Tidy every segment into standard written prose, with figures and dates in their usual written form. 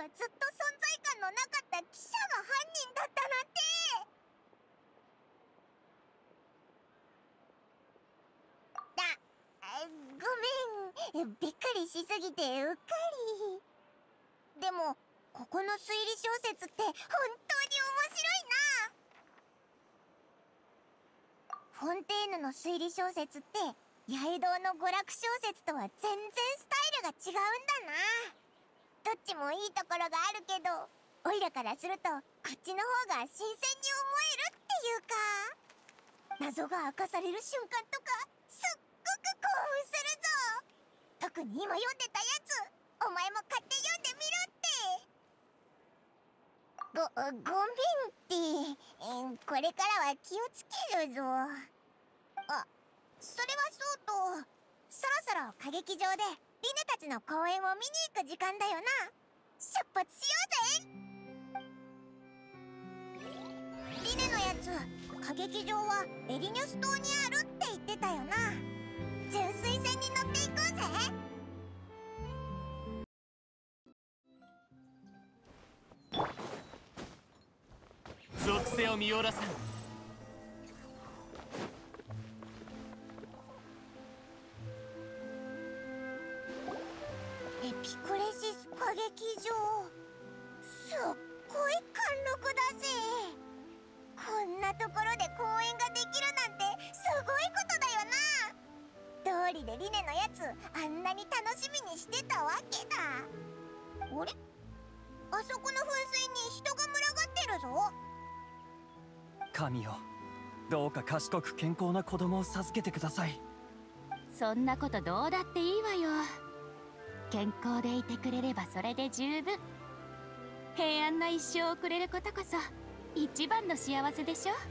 かずっと存在感のなかった記者が犯人だったなんて。ごめん、びっくりしすぎてうっかり。でもここの推理小説って本当に面白いな。フォンテーヌの推理小説って八重堂の娯楽小説とは全然スタイルが違うんだな。どっちもいいところがあるけど、オイラからするとこっちの方が新鮮に思えるっていうか、謎が明かされる瞬間とかすっごく興奮するぞ。特に今読んでたやつ、お前も買って読んでみろって。ごめんって、これからは気をつけるぞ。あ、それはそうと、そろそろ歌劇場でリネたちの公演を見に行く時間だよな。出発しようぜ。リネのやつ、歌劇場はエリニュス島にあるって言ってたよな。純粋船に乗っていこうぜ。 属性を見下ろさん。 エピクレシス歌劇場、すっごい貫禄だぜ。こんなところで公演ができるなんてすごいことだよな。通りでリネのやつあんなに楽しみにしてたわけだ。あれ、あそこの噴水に人が群がってるぞ。 神よ、どうか賢く健康な子供を授けてください。 そんなことどうだっていいわよ。健康でいてくれればそれで十分。平安な一生を送れることこそ一番の幸せでしょ。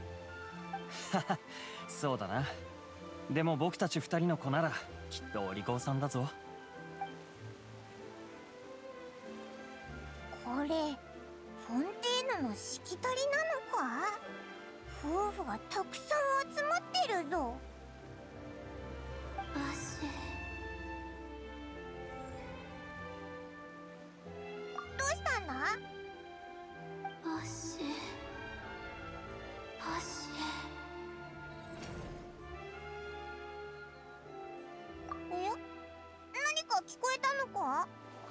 そうだな。でも僕たち二人の子ならきっとお利口さんだぞ。 これフォンテーヌのしきたりなのか。夫婦がたくさん集まってるぞ。 汗。 どうしたんだ。 汗。 おや、何か聞こえたのか。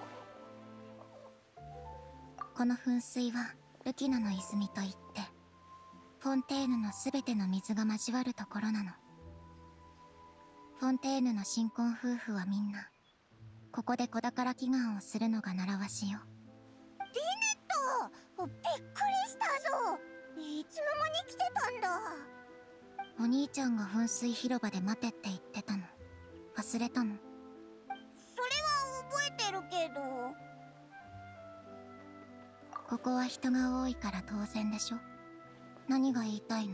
この噴水はルキナの泉といって、フォンテーヌのすべての水が交わるところなの。フォンテーヌの新婚夫婦はみんなここで子宝祈願をするのが習わしよ。 リネット、びっくりしたぞ。いつの間に来てたんだ。 お兄ちゃんが噴水広場で待てって言ってたの忘れたの。 それは覚えてるけど。 ここは人が多いから当然でしょ。何が言いたいの。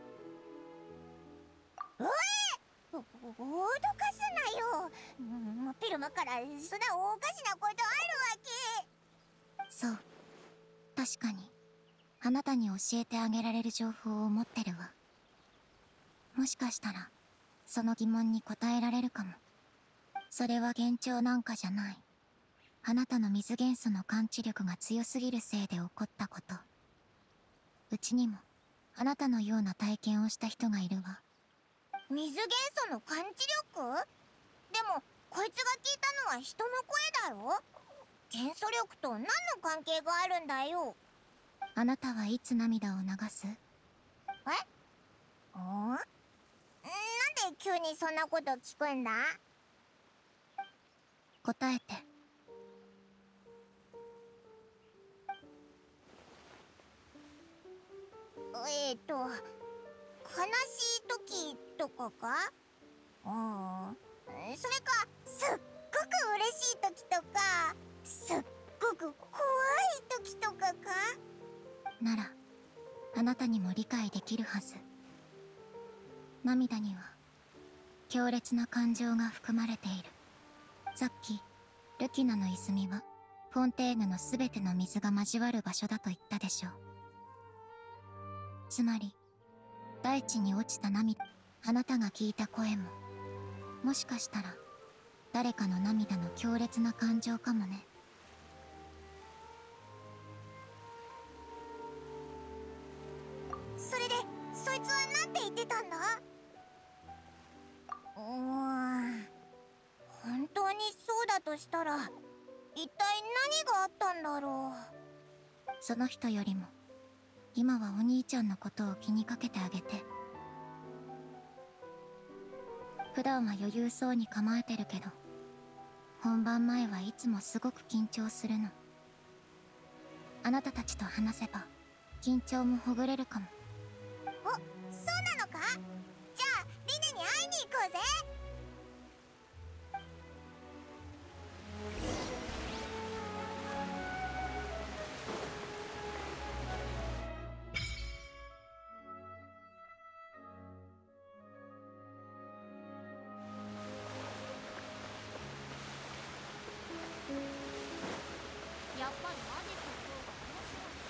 おい、脅かすなよ。真っ昼間からそんなおかしなことあるわけ。 そう、確かにあなたに教えてあげられる情報を持ってるわ。もしかしたらその疑問に答えられるかも。それは幻聴なんかじゃない。あなたの水元素の感知力が強すぎるせいで起こったこと。うちにもあなたのような体験をした人がいるわ。 水元素の感知力？でもこいつが聞いたのは人の声だろ。元素力と何の関係があるんだよ。 あなたはいつ涙を流す？ なんで急にそんなこと聞くんだ？ 答えて。 悲しい時とかか？それかすっごく嬉しい時とか、すっごく怖い時とかか？ ならあなたにも理解できるはず。涙には強烈な感情が含まれている。さっきルキナの泉はフォンテーヌのすべての水が交わる場所だと言ったでしょう。つまり大地に落ちた涙、あなたが聞いた声ももしかしたら誰かの涙の強烈な感情かもね。 たんだ？本当にそうだとしたら一体何があったんだろう。 その人よりも今はお兄ちゃんのことを気にかけてあげて。普段は余裕そうに構えてるけど、本番前はいつもすごく緊張するの。あなたたちと話せば緊張もほぐれるかも。 お、そうなのか？じゃあリネに会いに行こうぜ。 やっぱりマジックの方が面白い。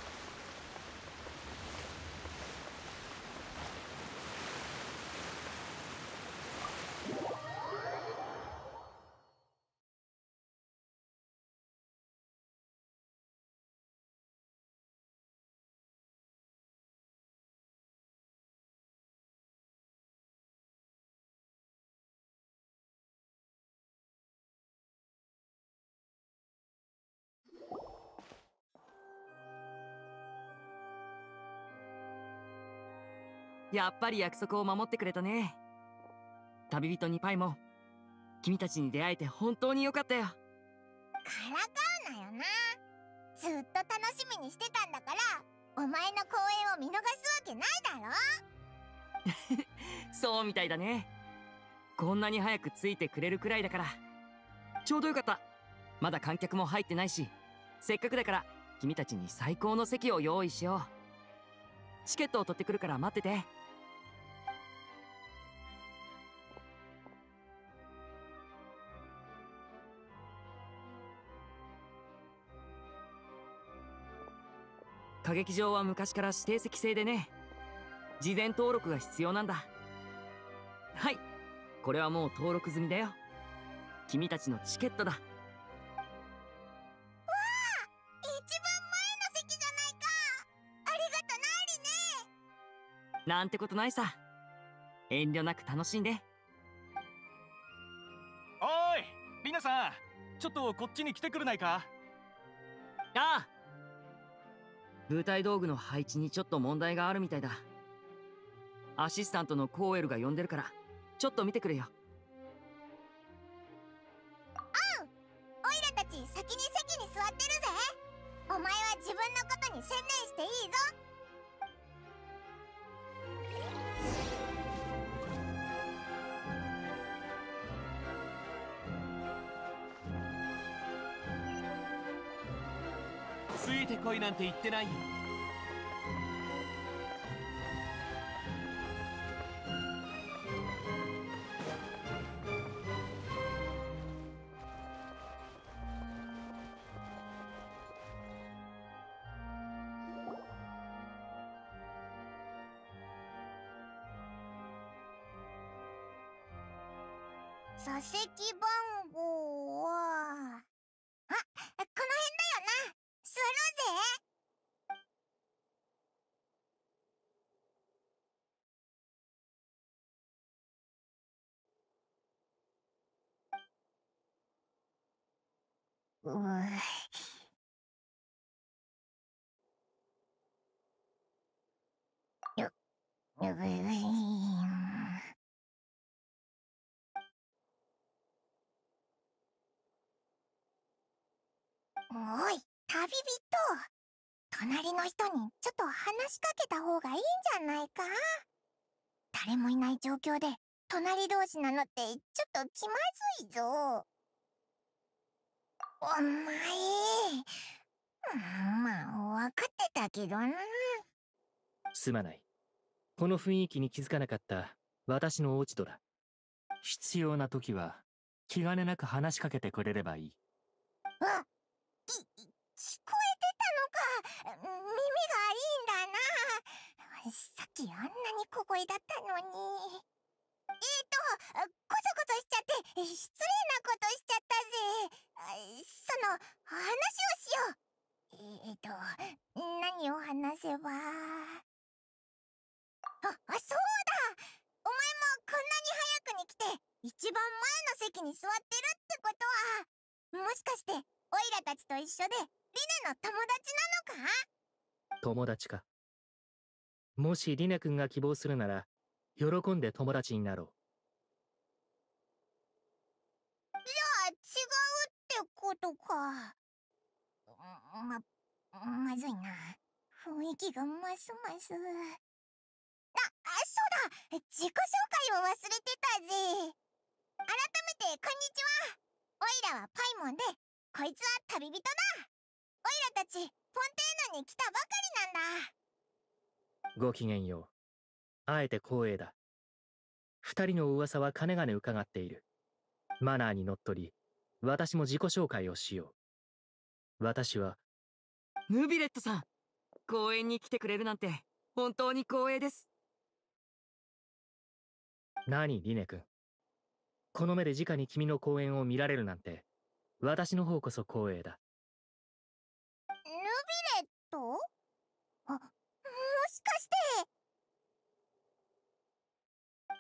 やっぱり約束を守ってくれたね。旅人にパイも君たちに出会えて本当によかったよ。 からかうなよな。ずっと楽しみにしてたんだから、お前の公演を見逃すわけないだろ。 そうみたいだね。こんなに早くついてくれるくらいだからちょうどよかった。まだ観客も入ってないし、せっかくだから君たちに最高の席を用意しよう。チケットを取ってくるから待ってて。歌劇場は昔から指定席制でね、事前登録が必要なんだ。はい、これはもう登録済みだよ。君たちのチケットだ。 わあ、一番前の席じゃないか。ありがとなリネ。 なんてことないさ。遠慮なく楽しんで。 おーいリナさん、ちょっとこっちに来てくれないか？ ああ、舞台道具の配置にちょっと問題があるみたいだ。アシスタントのコーエルが呼んでるからちょっと見てくれよ。 オイラたち先に席に座ってるぜ。お前は自分のことに専念していいぞ。 ついてこいなんて言ってないよ。 座席番号は、あ、この辺だよな。座ろうぜ。おい、旅人。隣の人にちょっと話しかけた方がいいんじゃないか？誰もいない状況で隣同士なのってちょっと気まずいぞ。お前、まあ分かってたけどな。 すまない。この雰囲気に気づかなかった私の落ち度だ。必要な時は気兼ねなく話しかけてくれればいい。 聞こえてたのか。耳がいいんだな。さっきあんなに小声だったのに。こそこそしちゃって失礼なことしちゃったぜ。話をしよう。何を話せば。そうだ。 一番前の席に座ってるってことは、もしかしてオイラたちと一緒でリネの友達なのか？ 友達か。もしリネ君が希望するなら喜んで友達になろう。 じゃあ違うってことか。まずいな。雰囲気がますます。そうだ、自己紹介を忘れてたぜ。改めてこんにちは。オイラはパイモンで、こいつは旅人だ。オイラたちフォンテーヌに来たばかりなんだ。 ごきげんよう。あえて光栄だ。二人の噂はかねがね伺っている。マナーにのっとり、私も自己紹介をしよう。私はヌビレットさん、公園に来てくれるなんて本当に光栄です。 何リネ君、この目で直に君の公演を見られるなんて私の方こそ光栄だ。 ヌビレット？もしかして。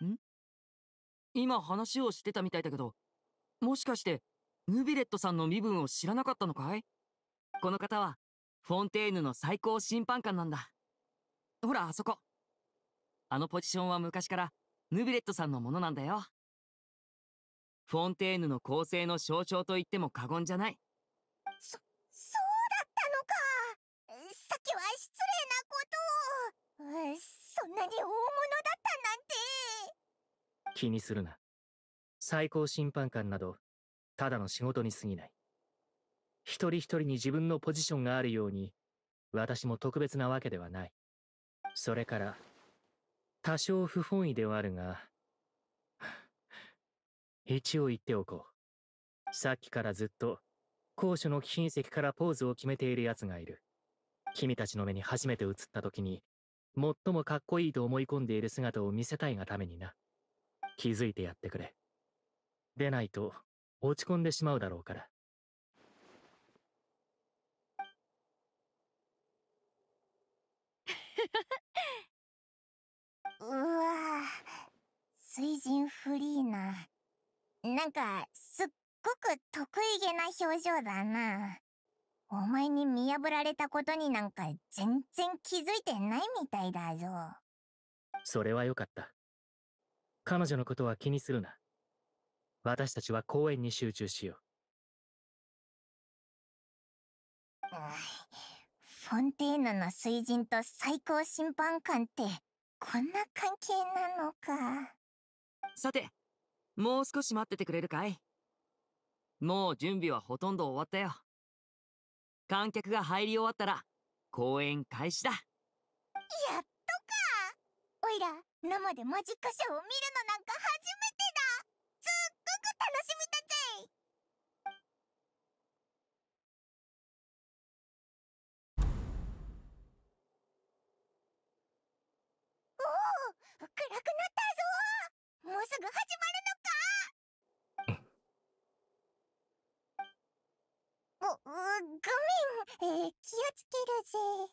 今話をしてたみたいだけど、もしかしてヌビレットさんの身分を知らなかったのかい？この方はフォンテーヌの最高審判官なんだ。ほらあそこ。あのポジションは昔からヌビレットさんのものなんだよ。フォンテーヌの公正の象徴と言っても過言じゃない。 そうだったのか。さっきは失礼なことを。そんなに大物だったなんて。 気にするな。最高審判官などただの仕事に過ぎない。一人一人に自分のポジションがあるように、私も特別なわけではない。それから多少不本意ではあるが一応言っておこう。さっきからずっと高所の貴賓席からポーズを決めている奴がいる。君たちの目に初めて映った時に最もかっこいいと思い込んでいる姿を見せたいがためにな。気づいてやってくれ。でないと落ち込んでしまうだろうから。 うわぁ、水人フリーな。なんかすっごく得意げな表情だな。お前に見破られたことになんか全然気づいてないみたいだぞ。 それはよかった。彼女のことは気にするな。私たちは公演に集中しよう。 フォンテーヌの水人と最高審判官ってこんな関係なのか。 さて、もう少し待っててくれるかい？もう準備はほとんど終わったよ。観客が入り終わったら公演開始だ。 やっとか。おいら生でマジックショーを見るのなんか初めてだ。すっごく楽しみだぜ。おお、暗くなったぞ。もうすぐ始まるのか。ごめん、気をつけるぜ。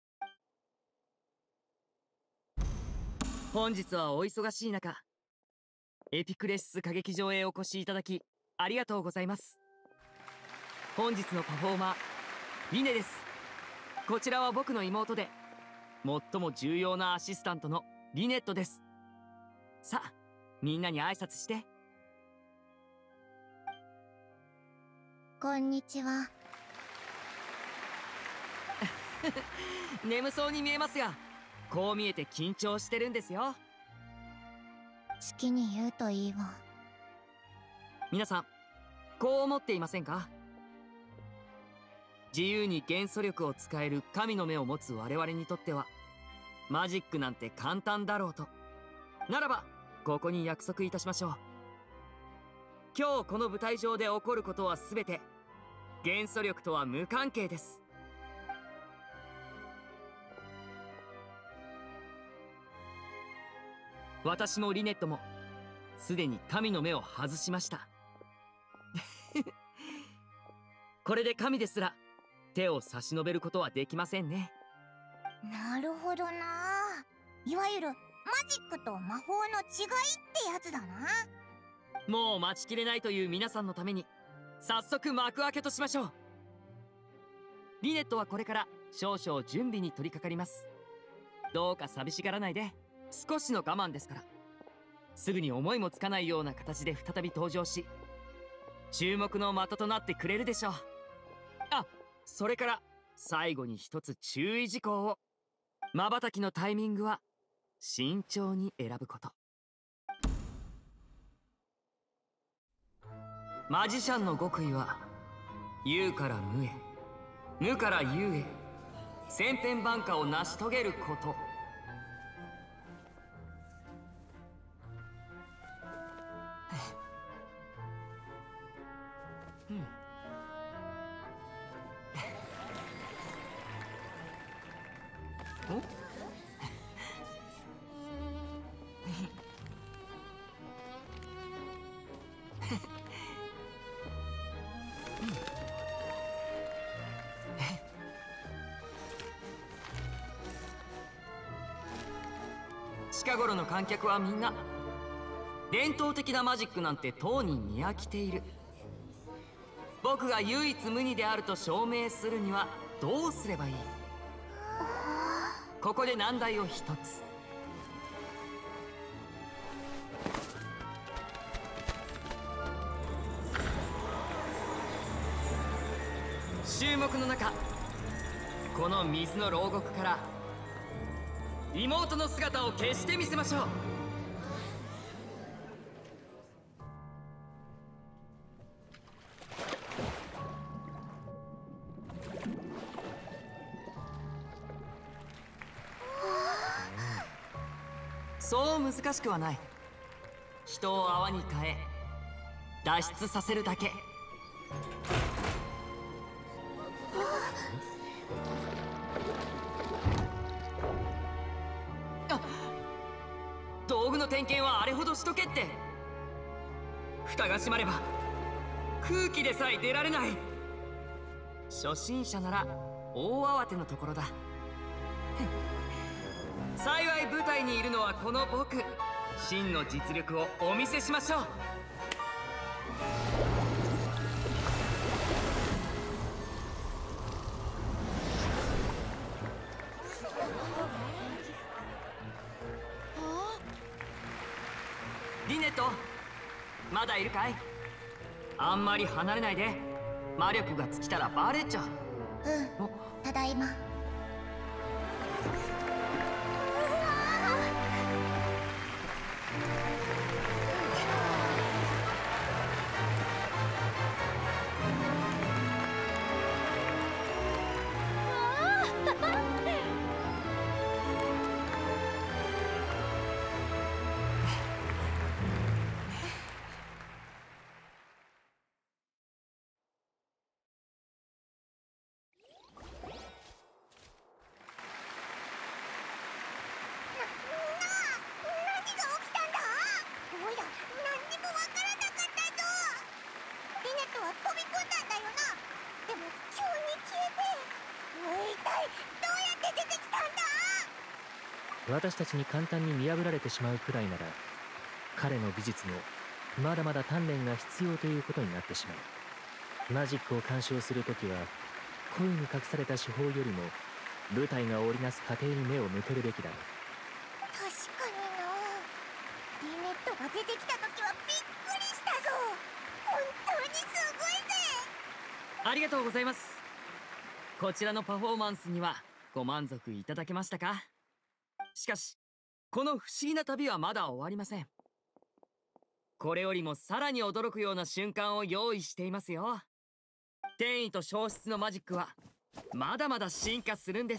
本日はお忙しい中、エピクレシス歌劇場へお越しいただきありがとうございます。本日のパフォーマー、リネです。こちらは僕の妹で最も重要なアシスタントのリネットです。さあ、みんなに挨拶して。 こんにちは。 眠そうに見えますが、こう見えて緊張してるんですよ。 好きに言うといいわ。 皆さん、こう思っていませんか？自由に元素力を使える神の目を持つ我々にとっては、マジックなんて簡単だろうと。ならば、ここに約束いたしましょう。今日この舞台上で起こることは全て、元素力とは無関係です。私もリネットもすでに神の目を外しました。これで神ですら手を差し伸べることはできませんね。 なるほどな。いわゆるマジックと魔法の違いってやつだな。 もう待ちきれないという皆さんのために早速幕開けとしましょう。リネットはこれから少々準備に取り掛かります。どうか寂しがらないで、少しの我慢ですから。すぐに思いもつかないような形で再び登場し、注目の的となってくれるでしょう。あ、それから最後に一つ注意事項を。瞬きのタイミングは慎重に選ぶこと。マジシャンの極意は有から無へ、無から有へ、千変万化を成し遂げること。近頃の観客はみんな伝統的なマジックなんて当人に飽きている。僕が唯一無二であると証明するにはどうすればいい？ここで難題を一つ。衆目の中、この水の牢獄から妹の姿を消してみせましょう。そう難しくはない。人を泡に変え脱出させるだけ。道具の点検はあれほどしとけって。蓋が閉まれば空気でさえ出られない。初心者なら大慌てのところだ。幸い舞台にいるのはこの僕。真の実力をお見せしましょう。リネット、まだいるかい？あんまり離れないで。魔力が尽きたらバレちゃう。 うん、ただいま。 私たちに簡単に見破られてしまうくらいなら、彼の技術もまだまだ鍛錬が必要ということになってしまう。マジックを鑑賞するときは、恋に隠された手法よりも舞台が織りなす過程に目を向けるべきだ。 確かにな。リネットが出てきた時はびっくりしたぞ。本当にすごいぜ。 ありがとうございます。こちらのパフォーマンスにはご満足いただけましたか？しかしこの不思議な旅はまだ終わりません。これよりもさらに驚くような瞬間を用意していますよ。転移と消失のマジックはまだまだ進化するんです。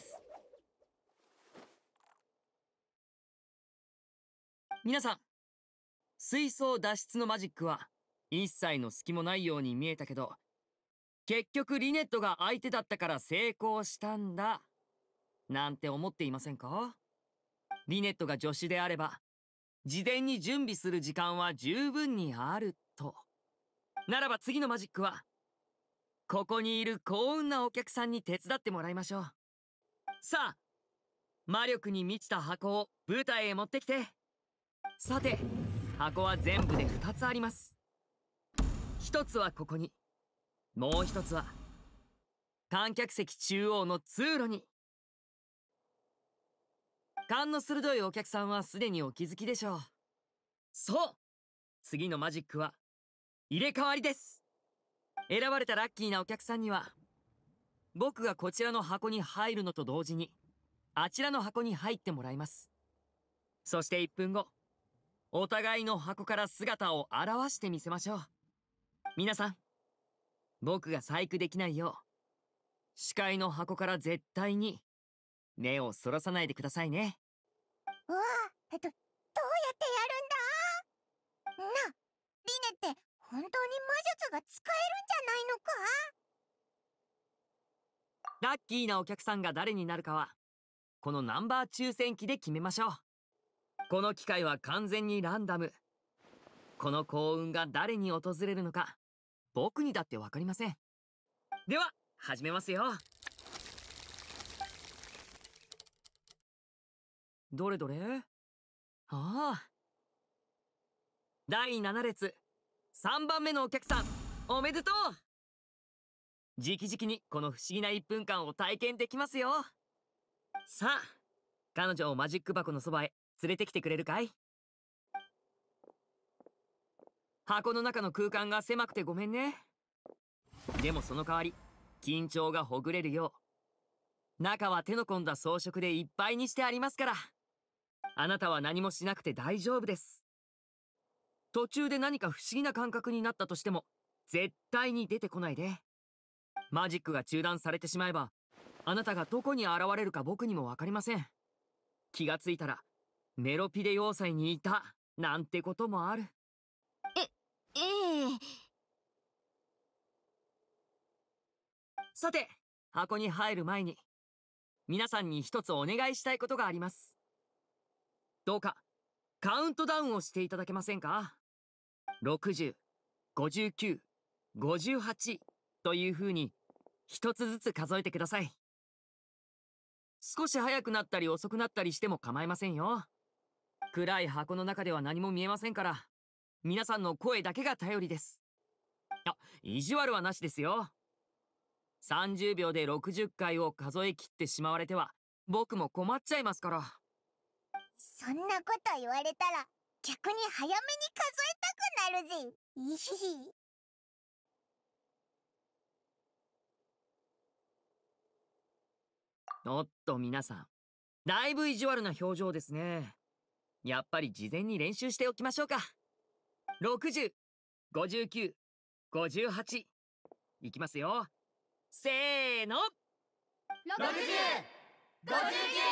皆さん、水槽脱出のマジックは一切の隙もないように見えたけど、結局リネットが相手だったから成功したんだなんて思っていませんか？リネットが助手であれば事前に準備する時間は十分にあると。ならば次のマジックはここにいる幸運なお客さんに手伝ってもらいましょう。さあ、魔力に満ちた箱を舞台へ持ってきて。さて、 箱は全部で2つあります。1つはここに、もう1つは観客席中央の通路に。勘の鋭いお客さんはすでにお気づきでしょう。そう、次のマジックは入れ替わりです。選ばれたラッキーなお客さんには、僕がこちらの箱に入るのと同時にあちらの箱に入ってもらいます。そして1分後、お互いの箱から姿を現してみせましょう。皆さん、僕が細工できないよう視界の箱から絶対に目をそらさないでくださいね。 うわあ、どうやってやるんだ。な、リネって本当に魔術が使えるんじゃないのか。 ラッキーなお客さんが誰になるかはこのナンバー抽選機で決めましょう。この機会は完全にランダム。この幸運が誰に訪れるのか僕にだって分かりません。では始めますよ。どれどれ。ああ、第7列3番目のお客さん、おめでとう。直々にこの不思議な1分間を体験できますよ。さあ、彼女をマジック箱のそばへ連れてきてくれるかい。箱の中の空間が狭くてごめんね。でもその代わり緊張がほぐれるよう中は手の込んだ装飾でいっぱいにしてありますから、あなたは何もしなくて大丈夫です。途中で何か不思議な感覚になったとしても絶対に出てこないで。マジックが中断されてしまえばあなたがどこに現れるか僕にも分かりません。気がついたらメロピデ要塞にいたなんてこともある。 ええ。 さて、箱に入る前に皆さんに一つお願いしたいことがあります。どうかカウントダウンをしていただけませんか。60、59、58という風に一つずつ数えてください。少し早くなったり遅くなったりしても構いませんよ。暗い箱の中では何も見えませんから、皆さんの声だけが頼りです。あ、意地悪はなしですよ。30秒で60回を数え切ってしまわれては僕も困っちゃいますから。 そんなこと言われたら逆に早めに数えたくなるぜ。いひひ。 おっと皆さん、だいぶ意地悪な表情ですね。やっぱり事前に練習しておきましょうか。60、59、58いきますよ。せーの。60、59、58。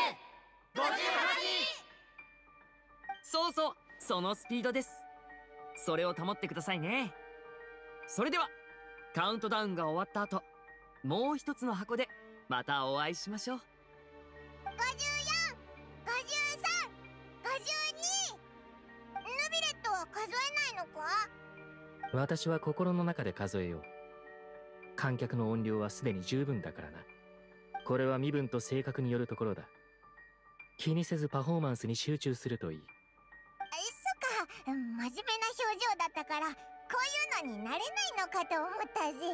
そうそう、そのスピードです。それを保ってくださいね。それではカウントダウンが終わった後、もう一つの箱でまたお会いしましょう。 54、53、52。ヌビレットは数えないのか。 私は心の中で数えよう。観客の音量はすでに十分だからな。これは身分と性格によるところだ。気にせずパフォーマンスに集中するといい。 そっか、真面目な表情だったからこういうのになれないのかと思ったぜ。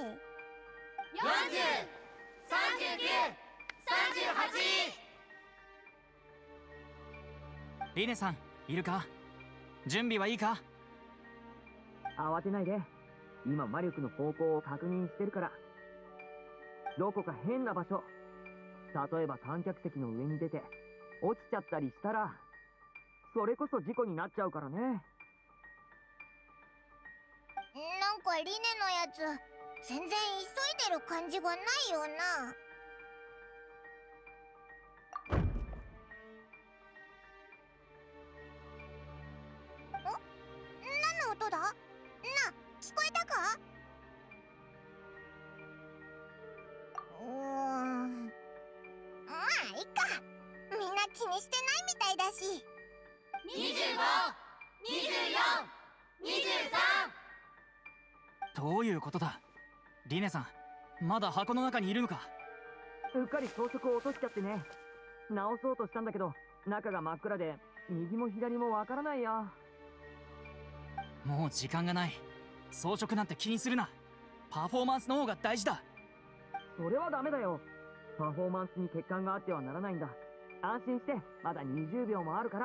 40、39、38。 リネさん、いるか。準備はいいか。 慌てないで。今魔力の方向を確認してるから。どこか変な場所、例えば観客席の上に出て落ちちゃったりしたらそれこそ事故になっちゃうからね。 なんかリネのやつ全然急いでる感じがないよな。何の音だ。な、聞こえたか。まあいいか、みんな気にしてないみたいだし。 25、24、23。 どういうことだ。リネさん、まだ箱の中にいるのか。 うっかり装飾を落としちゃってね。直そうとしたんだけど中が真っ暗で右も左もわからないや。 もう時間がない。装飾なんて気にするな。パフォーマンスの方が大事だ。 それはダメだよ。パフォーマンスに欠陥があってはならないんだ。安心して、まだ20秒もあるから。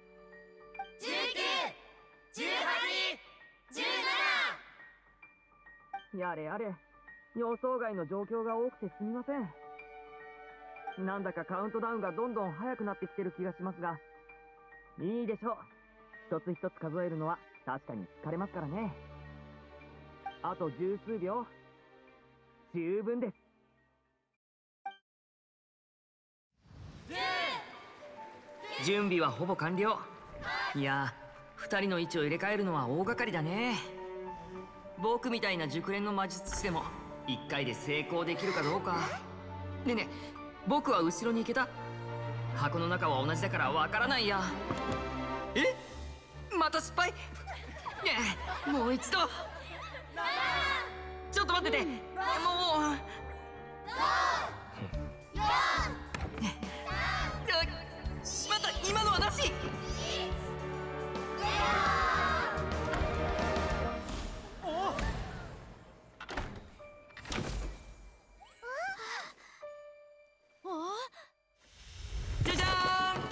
19、18、17。 やれやれ、予想外の状況が多くてすみません。なんだかカウントダウンがどんどん速くなってきてる気がしますが、いいでしょう。一つ一つ数えるのは確かに疲れますからね。あと十数秒、十分です。準備はほぼ完了。いや、2人の位置を入れ替えるのは大掛かりだね。僕みたいな熟練の魔術師でも1回で成功できるかどうか。ねえねえ、僕は後ろに行けた？箱の中は同じだからわからないや。え？また失敗？ねえ、もう一度。ちょっと待ってて、もう。しまった、今のはなし。じゃじゃーん。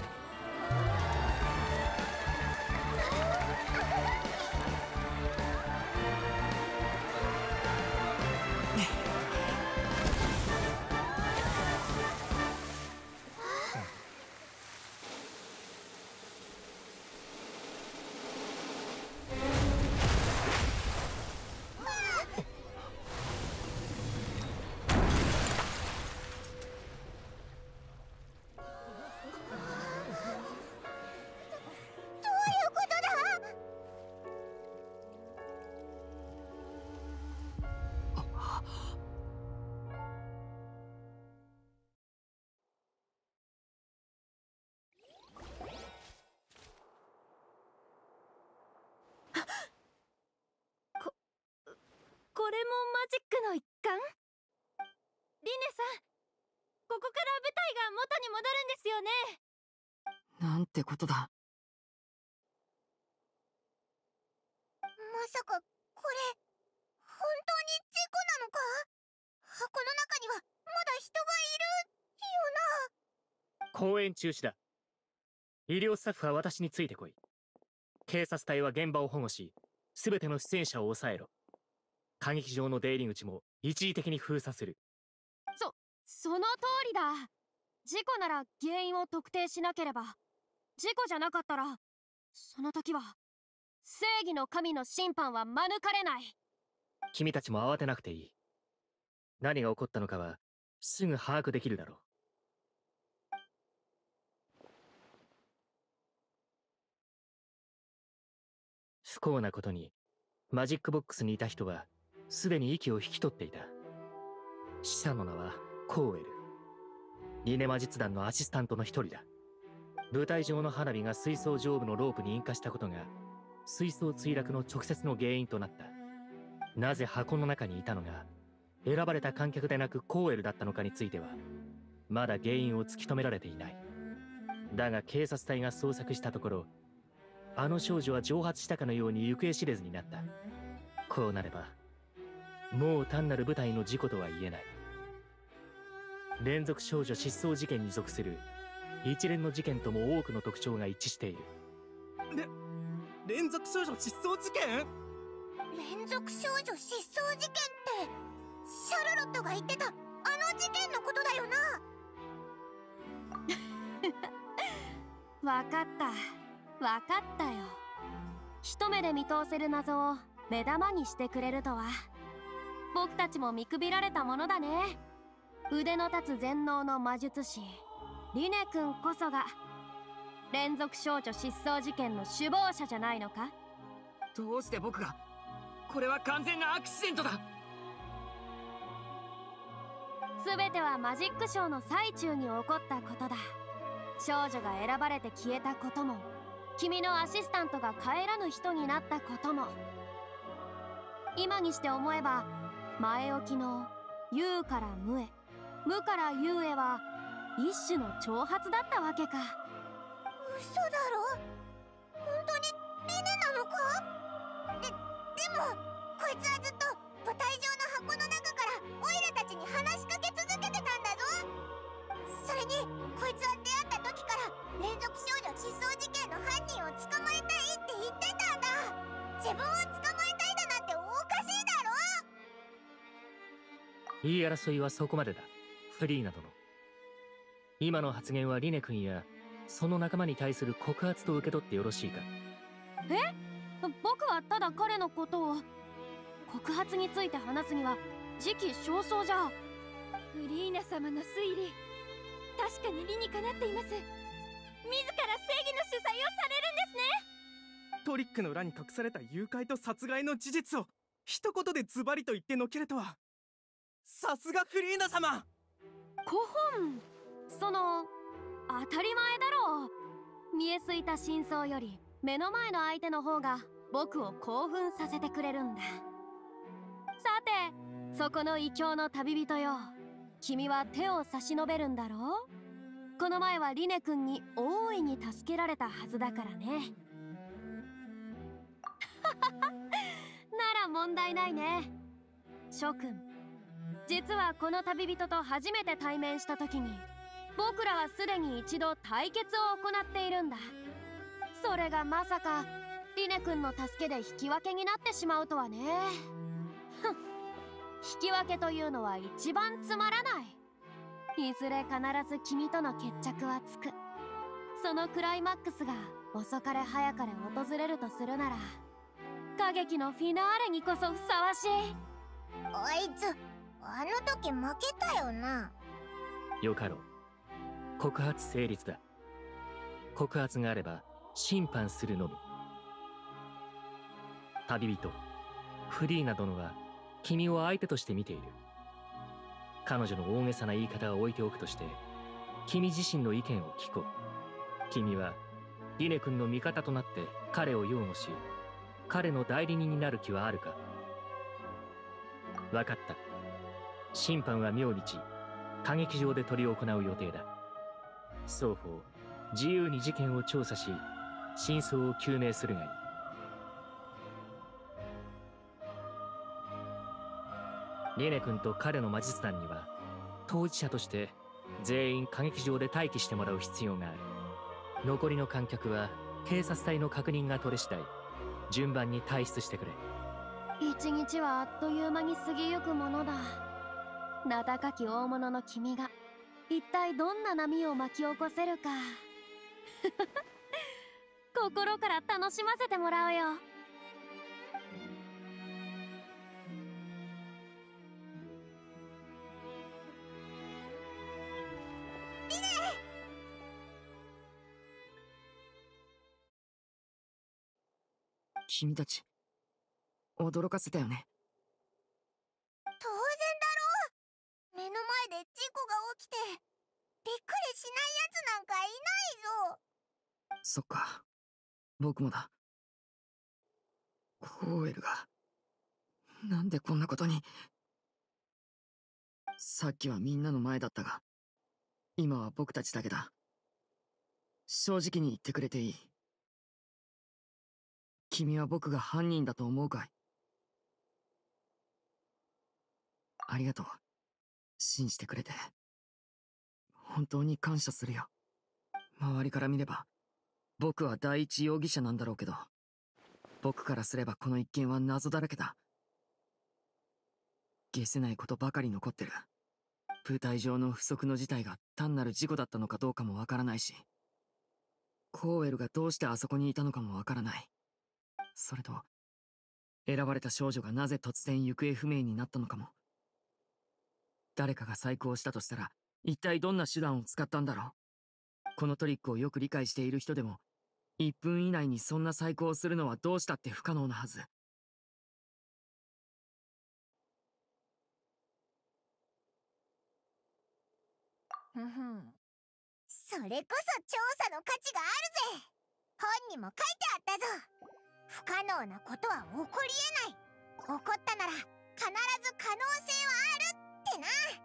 これもマジックの一環？リネさん、ここから舞台が元に戻るんですよね。 なんてことだ。 まさかこれ本当に事故なのか？箱の中にはまだ人がいるよな？ 公演中止だ。医療スタッフは私についてこい。警察隊は現場を保護し、全ての出演者を抑えろ。歌劇場の出入り口も一時的に封鎖する。 その通りだ。事故なら原因を特定しなければ。事故じゃなかったら、その時は正義の神の審判は免れない。 君たちも慌てなくていい。何が起こったのかはすぐ把握できるだろう。不幸なことにマジックボックスにいた人はすでに息を引き取っていた。死者の名はコーエル。リネ魔術団のアシスタントの一人だ。舞台上の花火が水槽上部のロープに引火したことが水槽墜落の直接の原因となった。なぜ箱の中にいたのが選ばれた観客でなくコーエルだったのかについてはまだ原因を突き止められていない。だが警察隊が捜索したところ、あの少女は蒸発したかのように行方知れずになった。こうなればもう単なる舞台の事故とは言えない。連続少女失踪事件に属する一連の事件とも多くの特徴が一致している。 連続少女失踪事件？ 連続少女失踪事件ってシャルロットが言ってたあの事件のことだよな？ わかったよ。一目で見通せる謎を目玉にしてくれるとは。僕たちも見くびられたものだね。腕の立つ全能の魔術師リネ君こそが連続少女失踪事件の首謀者じゃないのか？ どうして僕が？これは完全なアクシデントだ。 全てはマジックショーの最中に起こったことだ。少女が選ばれて消えたことも、君のアシスタントが帰らぬ人になったことも、今にして思えば前置きの有から無へ、無から有へは一種の挑発だったわけか。 嘘だろ？本当にリネなのか？ もこいつはずっと舞台上の箱の中からオイラたちに話しかけ続けてたんだぞ。それにこいつは出会った時から連続少女失踪事件の犯人を捕まえたいって言ってたんだ。自分を捕まえたいだなんておかしいだろ。 言い争いはそこまでだ、フリーナ殿。今の発言はリネ君やその仲間に対する告発と受け取ってよろしいか。 僕はただ彼のことを。告発について話すには時期尚早じゃ。 フリーナ様の推理、確かに理にかなっています。自ら正義の主催をされるんですね。 トリックの裏に隠された誘拐と殺害の事実を一言でズバリと言ってのけるとは、さすがフリーナ様。 古本、その当たり前だろう。見えすいた真相より目の前の相手の方が僕を興奮させてくれるんだ。さて、そこの異教の旅人よ、君は手を差し伸べるんだろう。この前はリネ君に大いに助けられたはずだからね。なら問題ないね。諸君、実はこの旅人と初めて対面した時に僕らはすでに一度対決を行っているんだ。それがまさかリネ君の助けで引き分けになってしまうとはね。ふん、引き分けというのは一番つまらない。いずれ必ず君との決着はつく。そのクライマックスが遅かれ早かれ訪れるとするなら、歌劇のフィナーレにこそふさわしい。 あいつあの時負けたよな。 よかろう。告発成立だ。告発があれば審判するのみ。旅人フリーナ殿は君を相手として見ている。彼女の大げさな言い方は置いておくとして、君自身の意見を聞こう。君はリネ君の味方となって彼を擁護し、彼の代理人になる気はあるか。分かった。審判は明日歌劇場で執り行う予定だ。双方自由に事件を調査し、真相を究明するがいい。リネ君と彼の魔術団には当事者として全員歌劇場で待機してもらう必要がある。残りの観客は警察隊の確認が取れ次第順番に退出してくれ。 一日はあっという間に過ぎゆくものだ。名高き大物の君が一体どんな波を巻き起こせるか。心から楽しませてもらうよ。 君たち驚かせたよね。 当然だろう。目の前で事故が起きてびっくりしないやつなんかいないぞ。 そっか、僕もだ。コーエルがなんでこんなことに。さっきはみんなの前だったが、今は僕たちだけだ。正直に言ってくれていい。君は僕が犯人だと思うかい？ありがとう。信じてくれて本当に感謝するよ。周りから見れば僕は第一容疑者なんだろうけど、僕からすればこの一件は謎だらけだ。解せないことばかり残ってる。舞台上の不測の事態が単なる事故だったのかどうかもわからないし、コーエルがどうしてあそこにいたのかもわからない。それと選ばれた少女がなぜ突然行方不明になったのかも。誰かが細工をしたとしたら一体どんな手段を使ったんだろう。このトリックをよく理解している人でも1分以内にそんな細工をするのはどうしたって不可能なはず。 ふふん、それこそ調査の価値があるぜ。本にも書いてあったぞ。不可能なことは起こりえない。起こったなら必ず可能性はあるって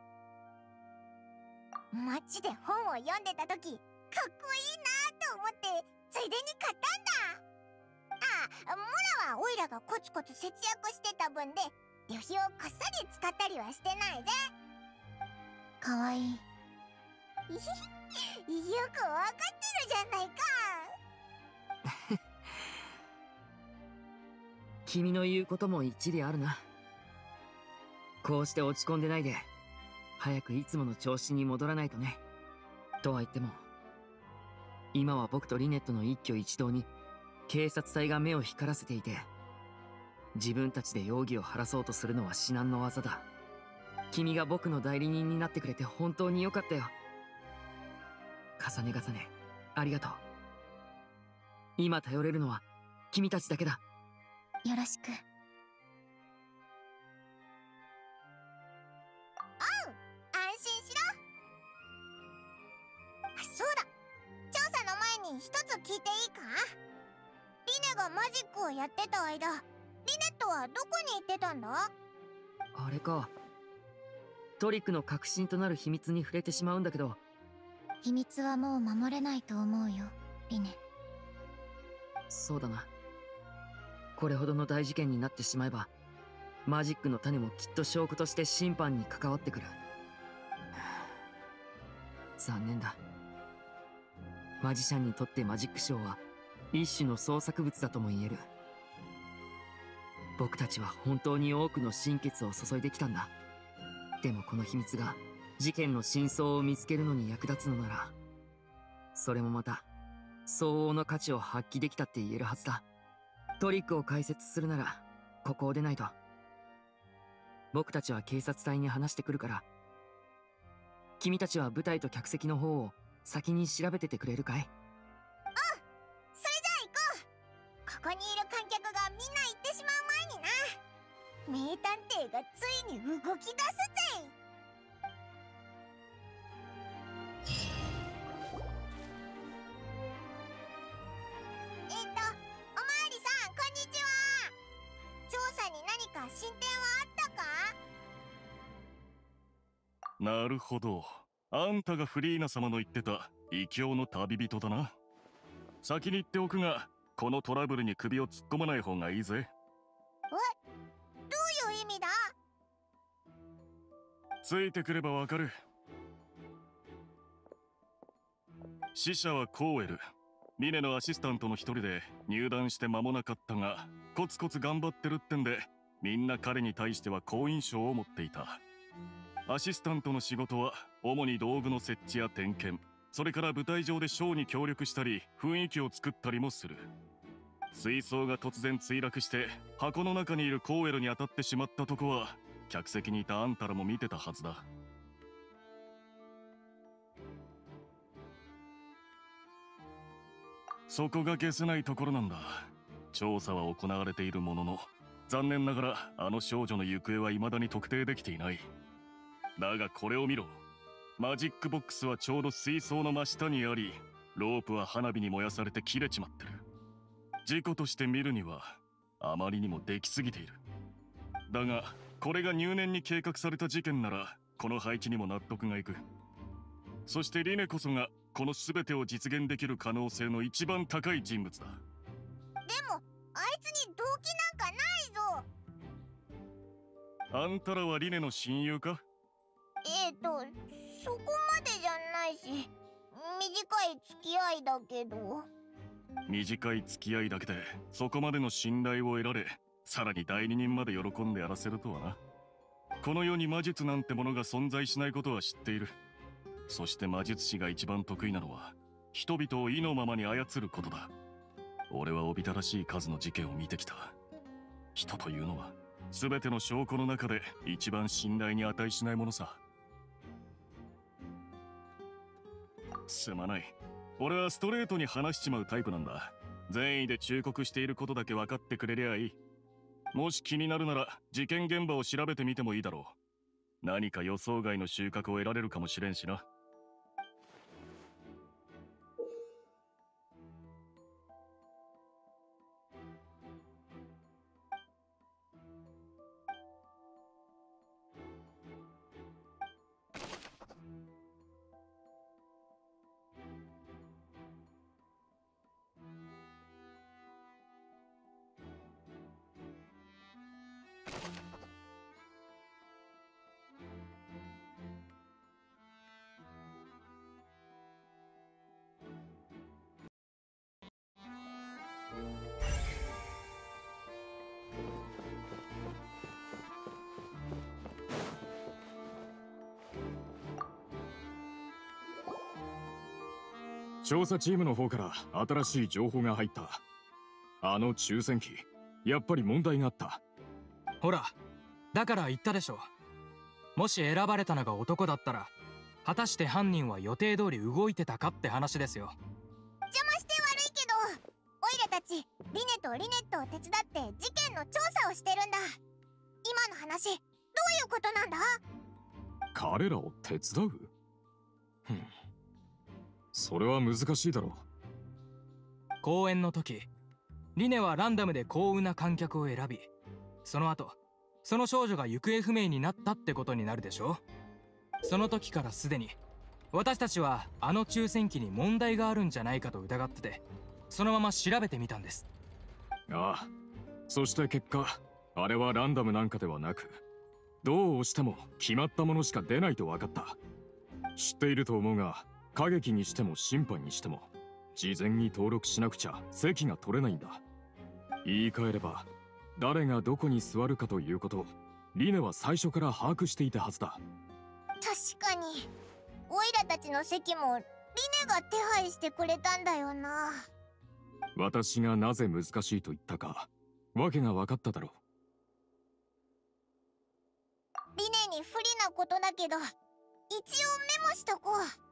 な。街で本を読んでた時かっこいいなと思ってついでに買ったんだ。 モラはオイラがコツコツ節約してた分で旅費をこっそり使ったりはしてないぜ。 かわいい。 よくわかってるじゃないか。 君の言うことも一理あるな。こうして落ち込んでないで早くいつもの調子に戻らないとね。とは言っても今は僕とリネットの一挙一動に警察隊が目を光らせていて、自分たちで容疑を晴らそうとするのは至難の業だ。君が僕の代理人になってくれて本当によかったよ。重ね重ねありがとう。今頼れるのは君たちだけだ。 よろしく。 安心しろ。そうだ、調査の前に一つ聞いていいか。リネがマジックをやってた間、リネットはどこに行ってたんだ？ あれか、トリックの核心となる秘密に触れてしまうんだけど。 秘密はもう守れないと思うよ、リネ。 そうだな。これほどの大事件になってしまえばマジックの種もきっと証拠として審判に関わってくる。残念だ。マジシャンにとってマジックショーは一種の創作物だとも言える。僕たちは本当に多くの心血を注いできたんだ。でもこの秘密が事件の真相を見つけるのに役立つのなら、それもまた相応の価値を発揮できたって言えるはずだ。トリックを解説するならここを出ないと。僕たちは警察隊に話してくるから、君たちは舞台と客席の方を先に調べててくれるかい？ それじゃあ行こう。ここにいる観客がみんな行ってしまう前にな。名探偵がついに動き出すぜ。おまわりさん、こんにちは。調査に何か進展はあったか？ なるほど。あんたがフリーナ様の言ってた異教の旅人だな。先に言っておくが、このトラブルに首を突っ込まない方がいいぜ。 どういう意味だ？ ついてくればわかる。死者はコーエル。リネのアシスタントの一人で入団して間もなかったが、コツコツ頑張ってるってんで、みんな彼に対しては好印象を持っていた。アシスタントの仕事は主に道具の設置や点検、それから舞台上でショーに協力したり雰囲気を作ったりもする。水槽が突然墜落して箱の中にいるコーエルに当たってしまったとこは客席にいたあんたらも見てたはずだ。そこが消せないところなんだ。調査は行われているものの、残念ながらあの少女の行方は未だに特定できていない。だがこれを見ろ。マジックボックスはちょうど水槽の真下にあり、ロープは花火に燃やされて切れちまってる。事故として見るにはあまりにもできすぎている。だがこれが入念に計画された事件ならこの配置にも納得がいく。そしてリネこそがこの全てを実現できる可能性の一番高い人物だ。 でもあいつに動機なんかないぞ。 あんたらはリネの親友か？ そこまでじゃないし、短い付き合いだけど。 短い付き合いだけでそこまでの信頼を得られ、さらに代理人まで喜んでやらせるとはな。この世に魔術なんてものが存在しないことは知っている。そして魔術師が一番得意なのは人々を意のままに操ることだ。俺はおびただしい数の事件を見てきた。人というのは全ての証拠の中で一番信頼に値しないものさ。すまない。俺はストレートに話しちまうタイプなんだ。善意で忠告していることだけ分かってくれりゃいい。もし気になるなら事件現場を調べてみてもいいだろう。何か予想外の収穫を得られるかもしれんしな。 調査チームの方から新しい情報が入った。あの抽選機、やっぱり問題があった。 ほら、だから言ったでしょ。もし選ばれたのが男だったら、果たして犯人は予定通り動いてたかって話ですよ。 邪魔して悪いけど、オイラたちリネとリネットを手伝って事件の調査をしてるんだ。今の話、どういうことなんだ？ 彼らを手伝う？それは難しいだろう。 公演の時、リネはランダムで幸運な観客を選び、その後その少女が行方不明になったってことになるでしょ。その時からすでに私たちはあの抽選機に問題があるんじゃないかと疑ってて、そのまま調べてみたんです。 ああ、そして結果、あれはランダムなんかではなく、どう押しても決まったものしか出ないと分かった。知っていると思うが、歌劇にしても審判にしても事前に登録しなくちゃ席が取れないんだ。言い換えれば、誰がどこに座るかということをリネは最初から把握していたはずだ。 確かにオイラたちの席もリネが手配してくれたんだよな。 私がなぜ難しいと言ったか訳が分かっただろう。リネに不利なことだけど、一応メモしとこう。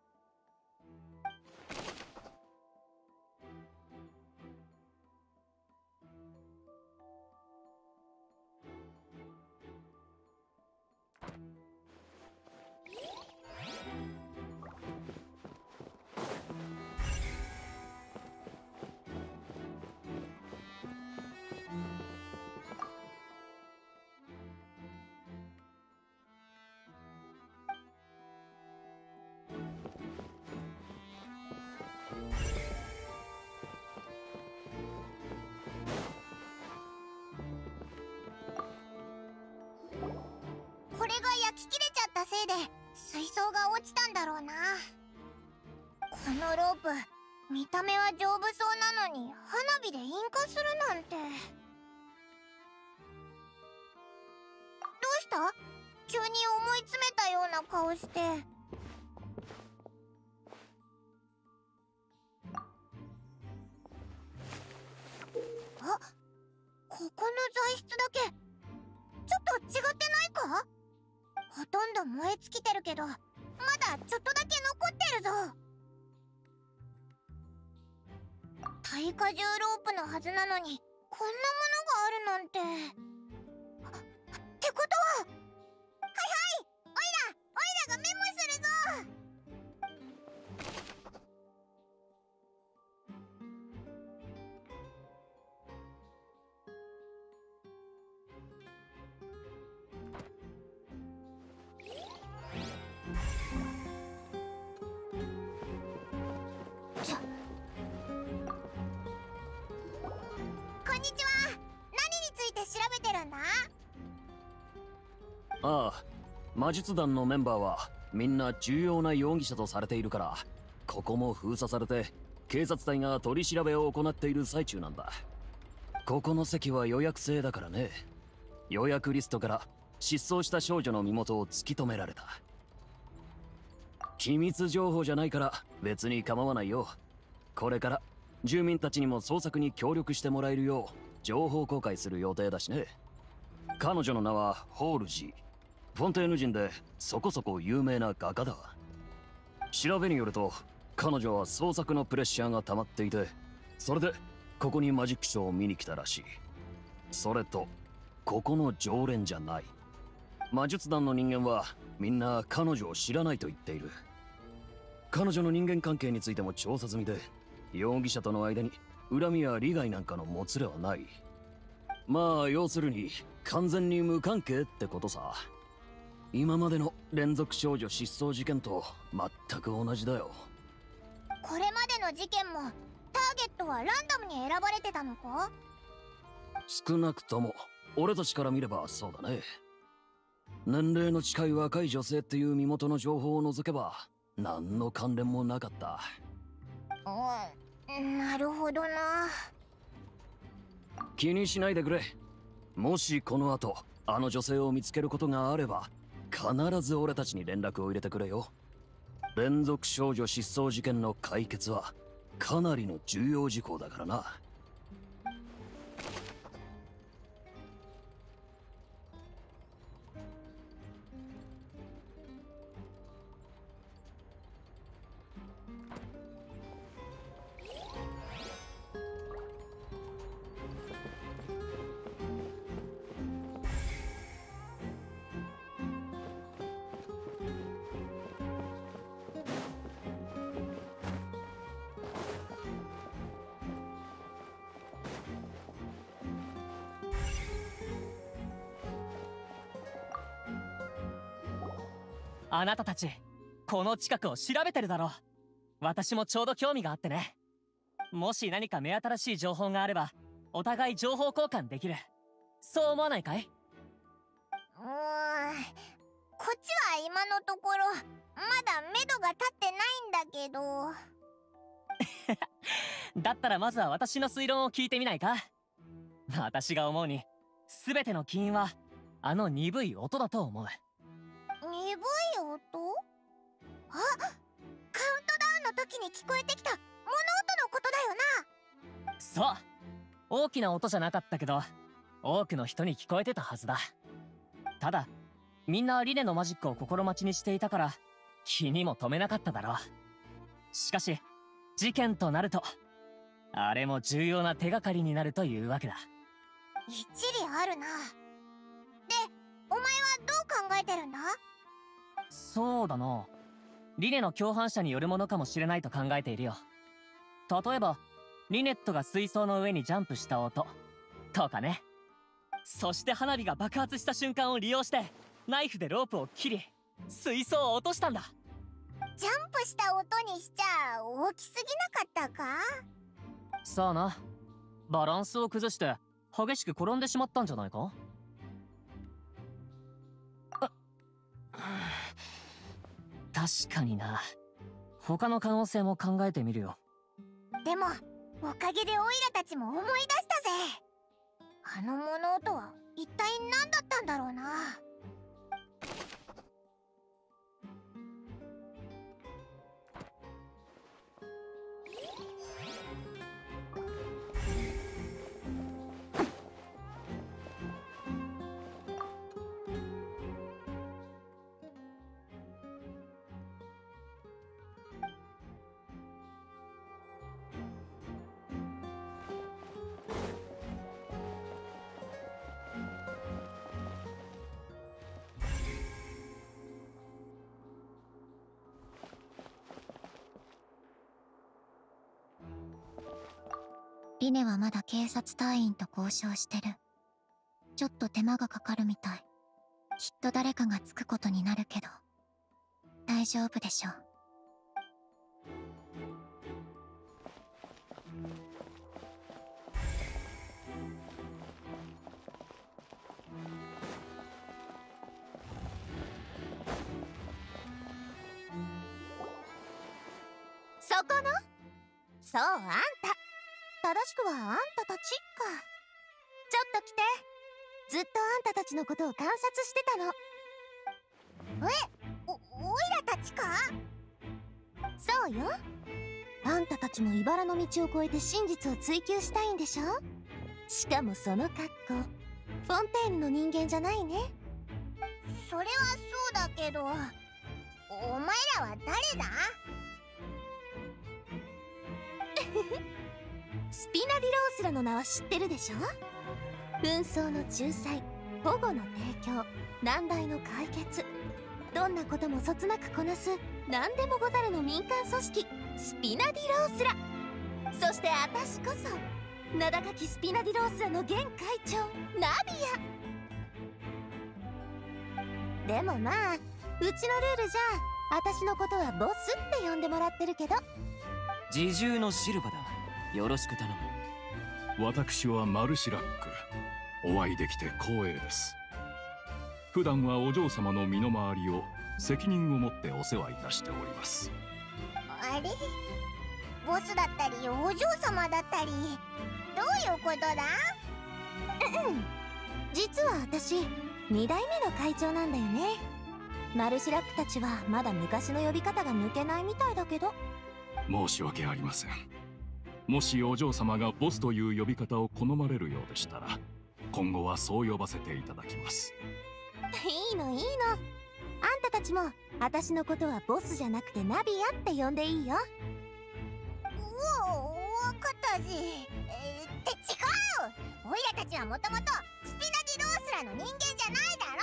これが焼き切れちゃったせいで水槽が落ちたんだろうな。このロープ、見た目は丈夫そうなのに花火で引火するなんて。どうした？急に思い詰めたような顔して。あ、ここの材質だけちょっと違ってないか？ほとんど燃え尽きてるけど、まだちょっとだけ残ってるぞ。耐荷重ロープのはずなのにこんなものがあるなんて。ってことは、はいはい、オイラがメモするぞ。こんにちは。何について調べてるんだ？ ああ、魔術団のメンバーはみんな重要な容疑者とされているから、ここも封鎖されて警察隊が取り調べを行っている最中なんだ。ここの席は予約制だからね。予約リストから失踪した少女の身元を突き止められた。機密情報じゃないから別に構わないよ。これから住民たちにも捜索に協力してもらえるよう情報公開する予定だしね。彼女の名はホールジー。フォンテーヌ人でそこそこ有名な画家だ。調べによると彼女は捜索のプレッシャーが溜まっていて、それでここにマジックショーを見に来たらしい。それとここの常連じゃない。魔術団の人間はみんな彼女を知らないと言っている。彼女の人間関係についても調査済みで、容疑者との間に恨みや利害なんかのもつれはない。まあ要するに完全に無関係ってことさ。今までの連続少女失踪事件と全く同じだよ。 これまでの事件もターゲットはランダムに選ばれてたのか？ 少なくとも俺たちから見ればそうだね。年齢の近い若い女性っていう身元の情報を除けば何の関連もなかった。 なるほどな。 気にしないでくれ。もしこの後あの女性を見つけることがあれば必ず俺たちに連絡を入れてくれよ。 連続少女失踪事件の解決はかなりの重要事項だからな。 あなたたちこの近くを調べてるだろう。私もちょうど興味があってね。もし何か目新しい情報があればお互い情報交換できる。そう思わないかい？ こっちは今のところまだ目処が立ってないんだけど。 だったらまずは私の推論を聞いてみないか？私が思うに全ての起因はあの鈍い音だと思う。 鈍い音？あ、カウントダウンの時に聞こえてきた物音のことだよな。 そう、大きな音じゃなかったけど多くの人に聞こえてたはずだ。ただみんなリネのマジックを心待ちにしていたから気にも留めなかっただろう。しかし事件となるとあれも重要な手がかりになるというわけだ。 一理あるな。で、お前はどう考えてるんだ？ そうだな、リネの共犯者によるものかもしれないと考えているよ。例えばリネットが水槽の上にジャンプした音とかね。そして花火が爆発した瞬間を利用してナイフでロープを切り水槽を落としたんだ。 ジャンプした音にしちゃ大きすぎなかったか？ さあな、バランスを崩して激しく転んでしまったんじゃないか？確かにな。他の可能性も考えてみるよ。 でもおかげでオイラたちも思い出したぜ。あの物音は一体何だったんだろうな。 リネはまだ警察隊員と交渉してる。ちょっと手間がかかるみたい。きっと誰かがつくことになるけど大丈夫でしょう。 そこの？そう、あんた。正しくはあんたたちか。ちょっと来て。ずっとあんたたちのことを観察してたの。おいらたちか？そうよ。あんたたちも茨の道を越えて真実を追求したいんでしょ？しかもその格好、フォンテーヌの人間じゃないね。それはそうだけど、お前らは誰だ？スピナディロースラの名は知ってるでしょ？紛争の仲裁、保護の提供、難題の解決、どんなこともそつなくこなす何でもござるの民間組織スピナディロースラ。そしてあたしこそ名高きスピナディロースラの現会長ナビア。でもまあうちのルールじゃあたしのことはボスって呼んでもらってるけど。 自重のシルバだ。よろしく頼む。 私はマルシラック。お会いできて光栄です。普段はお嬢様の身の回りを責任を持ってお世話いたしております。 あれ？ボスだったりお嬢様だったり、どういうことだ？実は私2代目の会長なんだよね。 マルシュラックたちはまだ昔の呼び方が抜けないみたいだけど。 申し訳ありません。もしお嬢様がボスという呼び方を好まれるようでしたら、今後はそう呼ばせていただきます。 いいのいいの。あんたたちも私のことはボスじゃなくてナビアって呼んでいいよ。 おお、分かったぜ。って違う。オイラたちはもともとスピナディロースラの人間じゃないだ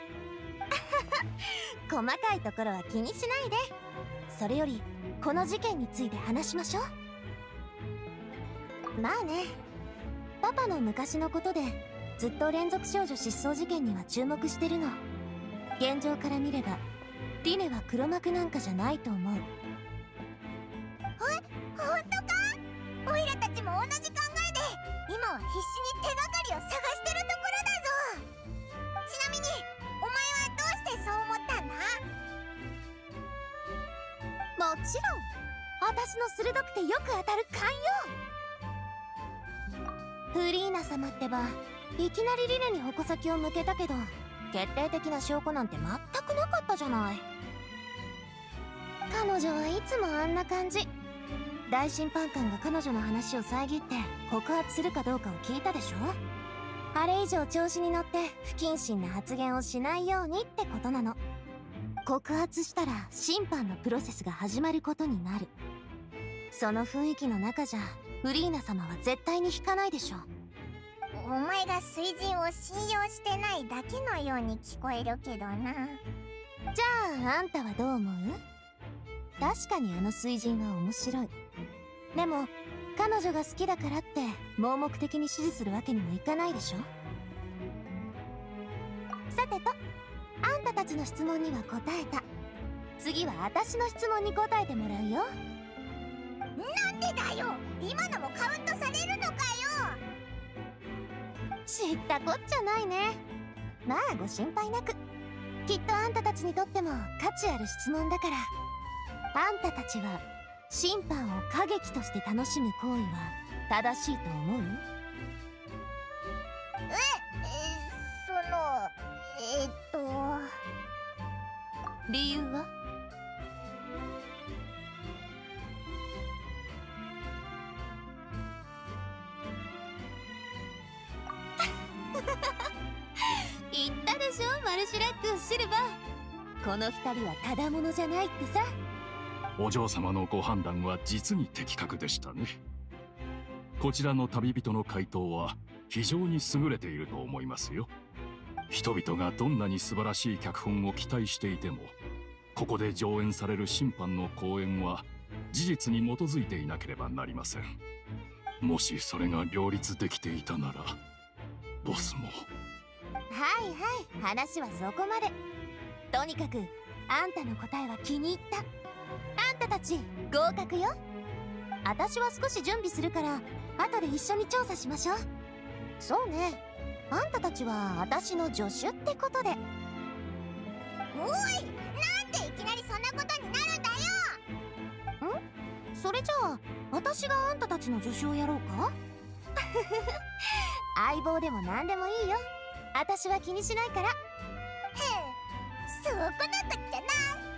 ろ。 細かいところは気にしないで。それよりこの事件について話しましょう。まあね、パパの昔のことでずっと連続少女失踪事件には注目してるの。現状から見ればリネは黒幕なんかじゃないと思う。 本当か？オイラたちも同じ考えで今は必死に手がかりを探してるところだぞ。ちなみにお前はどうしてそう思ったんだ？ もちろん私の鋭くてよく当たる勘よ。フリーナ様ってばいきなりリネに矛先を向けたけど、決定的な証拠なんて全くなかったじゃない。彼女はいつもあんな感じ。大審判官が彼女の話を遮って告発するかどうかを聞いたでしょ。あれ以上調子に乗って不謹慎な発言をしないようにってことなの。告発したら審判のプロセスが始まることになる。その雰囲気の中じゃフリーナ様は絶対に引かないでしょ。 お前が水神を信用してないだけのように聞こえるけどな。 じゃああんたはどう思う？確かにあの水神は面白い。でも彼女が好きだからって盲目的に支持するわけにもいかないでしょ。さてと、あんたたちの質問には答えた。次は私の質問に答えてもらうよ。 なんでだよ、今のもカウントされるのかよ。 知ったこっちゃないね。まあご心配なく。きっとあんたたちにとっても価値ある質問だから。あんたたちは審判を歌劇として楽しむ行為は正しいと思う？理由は？言ったでしょ、マルシュラック、シルバー。この二人はただものじゃないってさ。 お嬢様のご判断は実に的確でしたね。こちらの旅人の回答は非常に優れていると思いますよ。人々がどんなに素晴らしい脚本を期待していても、ここで上演される審判の公演は事実に基づいていなければなりません。もしそれが両立できていたなら、ボスも。 はいはい、話はそこまで。とにかくあんたの答えは気に入った。あんたたち合格よ。私は少し準備するから後で一緒に調査しましょう。そうね、あんたたちは私の助手ってことで。 おい、なんでいきなりそんなことになるんだよ。 それじゃあ私があんたたちの助手をやろうか？相棒でも何でもいいよ。私は気にしないから。 そうこなこっちゃな。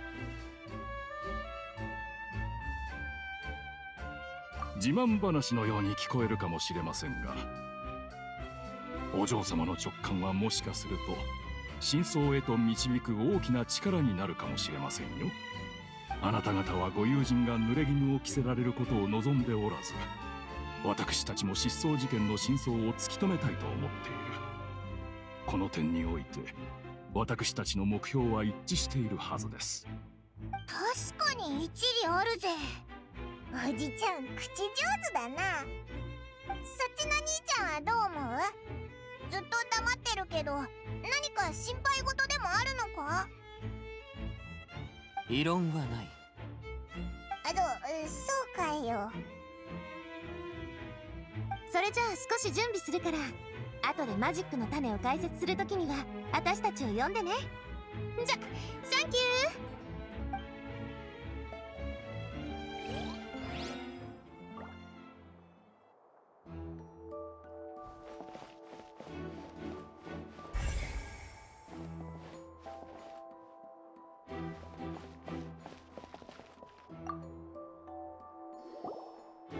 自慢話のように聞こえるかもしれませんが、お嬢様の直感はもしかすると真相へと導く大きな力になるかもしれませんよ。あなた方はご友人が濡れ衣を着せられることを望んでおらず、私たちも失踪事件の真相を突き止めたいと思っている。この点において私たちの目標は一致しているはずです。 確かに一理あるぜ。おじちゃん口上手だな。そっちの兄ちゃんはどう思う？ずっと黙ってるけど何か心配事でもあるのか？ 異論はない。 そうかよ。 それじゃあ少し準備するから、後でマジックの種を解説するときには私たちを呼んでね。じゃ、サンキュー。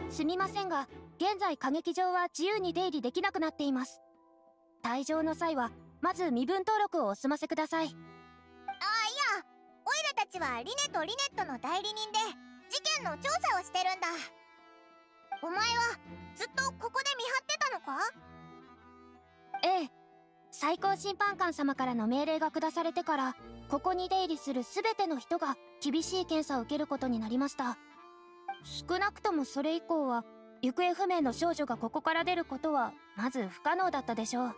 すみませんが、現在歌劇場は自由に出入りできなくなっています。退場の際はまず身分登録をお済ませください。 あ、いや、オイラたちはリネとリネットの代理人で事件の調査をしてるんだ。お前はずっとここで見張ってたのか？ ええ、最高審判官様からの命令が下されてから、ここに出入りする全ての人が厳しい検査を受けることになりました。少なくともそれ以降は行方不明の少女がここから出ることはまず不可能だったでしょう。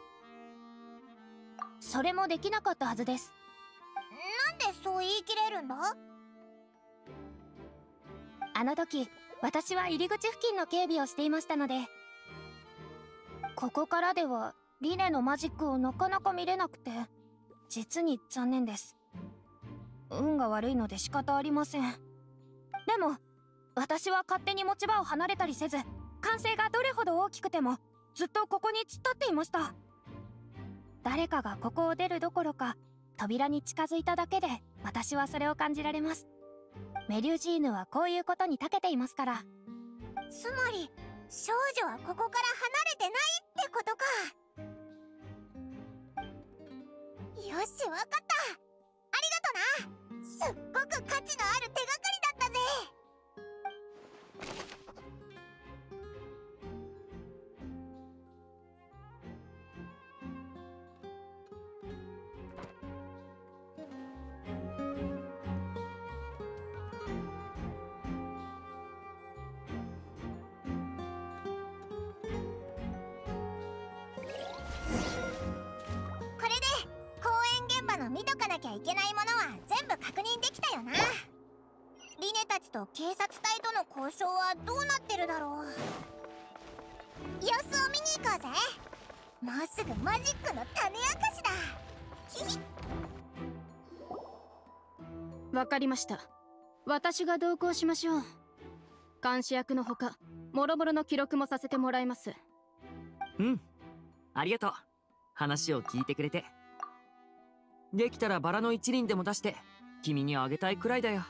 それもできなかったはずです。 なんでそう言い切れるんだ？ あの時私は入り口付近の警備をしていましたので、ここからではリネのマジックをなかなか見れなくて、実に残念です。運が悪いので仕方ありません。でも私は勝手に持ち場を離れたりせず、歓声がどれほど大きくてもずっとここに突っ立っていました。誰かがここを出るどころか扉に近づいただけで私はそれを感じられます。メリュージーヌはこういうことに長けていますから。 つまり少女はここから離れてないってことか。よし、わかった。ありがとな。すっごく価値のある手がかりだったぜ。これで公演現場の見とかなきゃいけないものは全部確認できたよな。リネたちと警察隊との交渉はどうなってるだろう。様子を見に行こうぜ。もうすぐマジックの種明かしだ。ひひ。 わかりました。私が同行しましょう。監視役のほかもろもろの記録もさせてもらいます。 うん、ありがとう。話を聞いてくれて。できたらバラの一輪でも出して君にあげたいくらいだよ。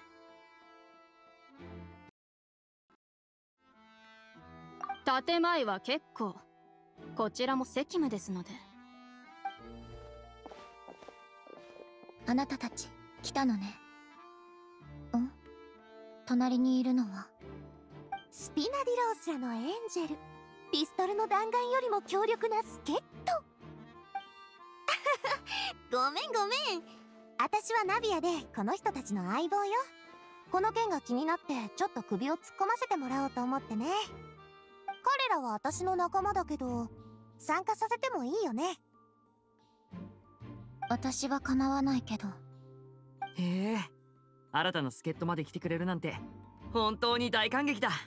建前は結構。こちらも責務ですので。 あなたたち来たのね。ん？隣にいるのはスピナディロースらのエンジェル。ピストルの弾丸よりも強力な助っ人。ごめんごめん。私はナビアでこの人たちの相棒よ。この件が気になってちょっと首を突っ込ませてもらおうと思ってね。彼らは私の仲間だけど参加させてもいいよね。 私は構わないけど。 へえ、新たな助っ人まで来てくれるなんて本当に大感激だ。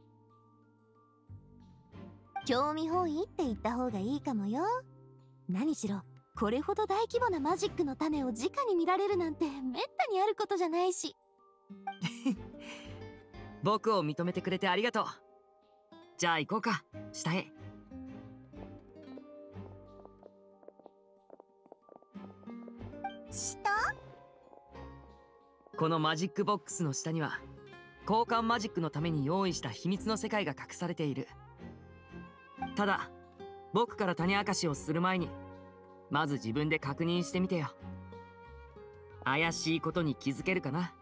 興味本位って言った方がいいかもよ。何しろこれほど大規模なマジックの種を直に見られるなんてめったにあることじゃないし。 僕を認めてくれてありがとう。じゃあ行こうか、下へ。 下？ このマジックボックスの下には交換マジックのために用意した秘密の世界が隠されている。ただ僕から種明かしをする前にまず自分で確認してみてよ。怪しいことに気づけるかな。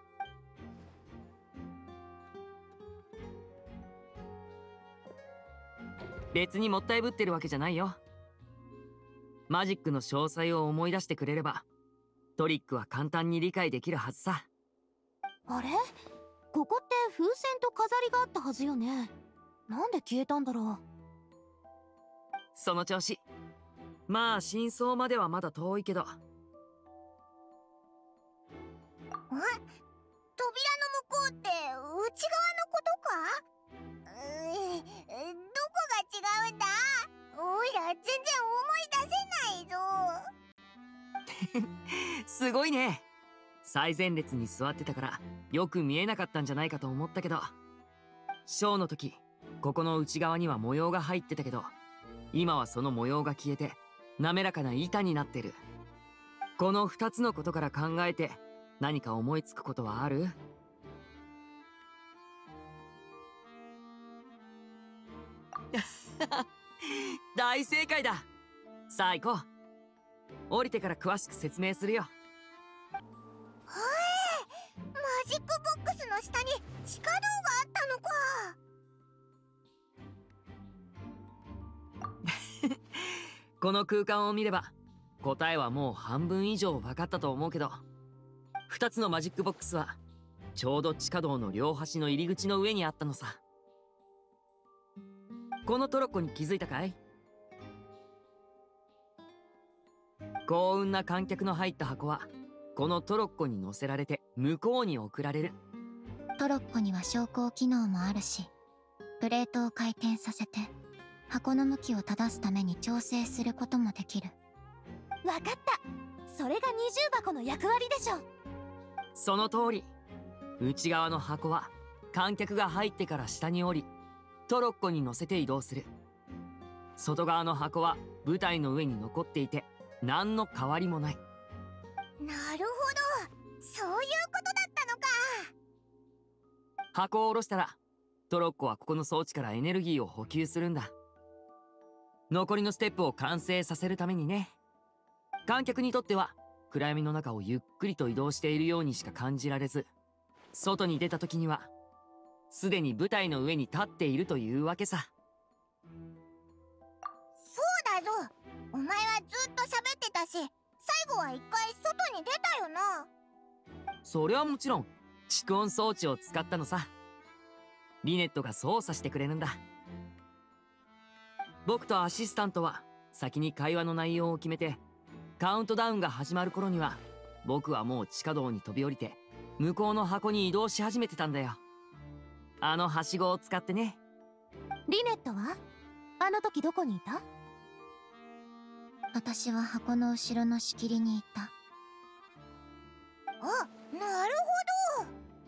別にもったいぶってるわけじゃないよ。マジックの詳細を思い出してくれればトリックは簡単に理解できるはずさ。 あれ？ここって風船と飾りがあったはずよね。なんで消えたんだろう。 その調子。まあ真相まではまだ遠いけど。 あ、扉の向こうって内側のことか？どこが違うんだ？おいら全然思い出せないぞ。 すごいね。最前列に座ってたからよく見えなかったんじゃないかと思ったけど、ショーの時ここの内側には模様が入ってたけど、今はその模様が消えて滑らかな板になってる。この2つのことから考えて何か思いつくことはある？ 大正解だ。さあ行こう。降りてから詳しく説明するよ。 マジックボックスの下に地下道があったのか。 この空間を見れば答えはもう半分以上分かったと思うけど、2つのマジックボックスはちょうど地下道の両端の入り口の上にあったのさ。このトロッコに気づいたかい？幸運な観客の入った箱はこのトロッコに乗せられて向こうに送られる。 トロッコには昇降機能もあるし、プレートを回転させて箱の向きを正すために調整することもできる。 わかった。それが二重箱の役割でしょ。 その通り。内側の箱は観客が入ってから下に降りトロッコに乗せて移動する。外側の箱は舞台の上に残っていて何の変わりもない。 なるほど、そういうことだったのか。 箱を下ろしたらトロッコはここの装置からエネルギーを補給するんだ。残りのステップを完成させるためにね。観客にとっては暗闇の中をゆっくりと移動しているようにしか感じられず、外に出た時にはすでに舞台の上に立っているというわけさ。 そうだぞ、お前はずっと喋ってたし、最後は一回外に出たよな。 それはもちろん蓄音装置を使ったのさ。リネットが操作してくれるんだ。僕とアシスタントは先に会話の内容を決めて、カウントダウンが始まる頃には僕はもう地下道に飛び降りて向こうの箱に移動し始めてたんだよ。あのはしごを使ってね。 リネットはあの時どこにいた？ 私は箱の後ろの仕切りにいた。 あ、なるほ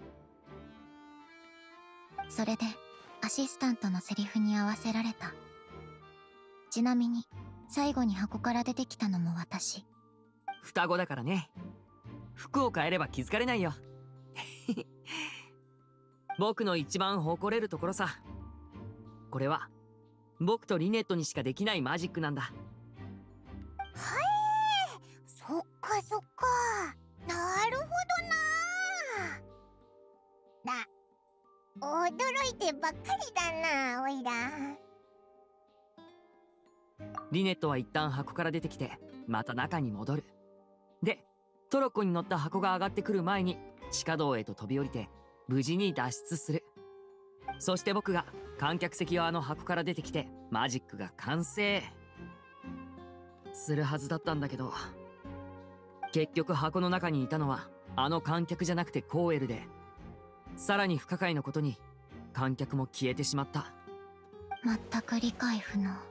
ど。それでアシスタントのセリフに合わせられた。ちなみに最後に箱から出てきたのも私。 双子だからね。服を変えれば気づかれないよ。僕の一番誇れるところさ。これは僕とリネットにしかできないマジックなんだ。 はい、そっかそっか、なるほどな。驚いてばっかりだな、おいら。 リネットは一旦箱から出てきてまた中に戻る。でトロッコに乗った箱が上がってくる前に地下道へと飛び降りて無事に脱出する。そして僕が観客席側の箱から出てきてマジックが完成するはずだったんだけど、結局箱の中にいたのはあの観客じゃなくてコーエルで、さらに不可解なことに観客も消えてしまった。 全く理解不能。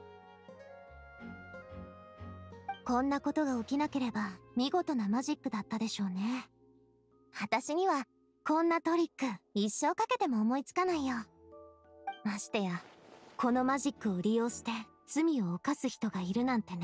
こんなことが起きなければ見事なマジックだったでしょうね。私にはこんなトリック一生かけても思いつかないよ。ましてやこのマジックを利用して罪を犯す人がいるなんてね。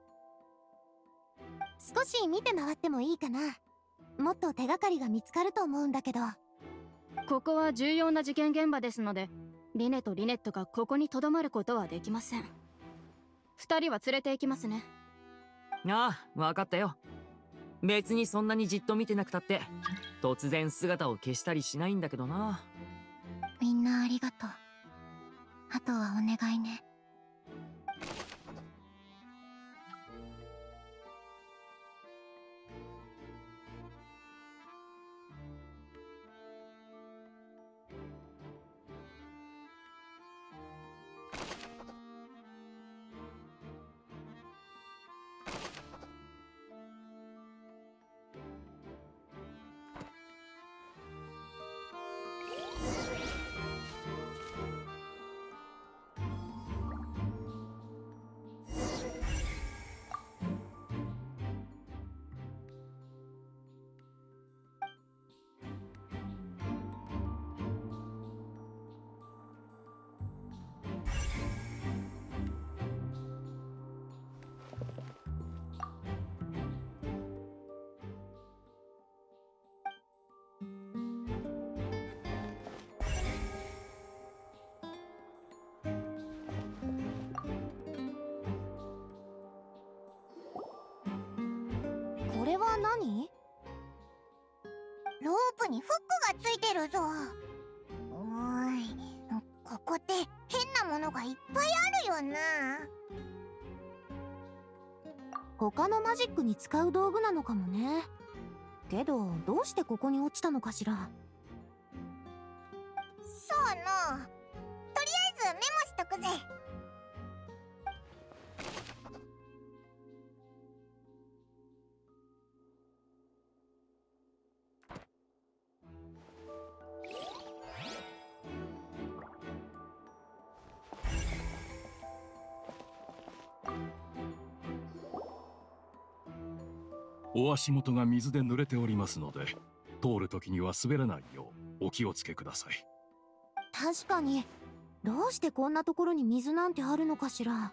少し見て回ってもいいかな。もっと手がかりが見つかると思うんだけど。 ここは重要な事件現場ですので、リネとリネットがここに留まることはできません。2人は連れて行きますね。 ああ、分かったよ。別にそんなにじっと見てなくたって突然姿を消したりしないんだけどな。 みんなありがとう。あとはお願いね。 れは何？ ロープにフックがついてるぞ。ここって変なものがいっぱいあるよな。 他のマジックに使う道具なのかもね。けどどうしてここに落ちたのかしら。 そうの。とりあえずメモしとくぜ。 お足元が水で濡れておりますので、通るときには滑らないようお気をつけください。 確かに。どうしてこんなところに水なんてあるのかしら。 おら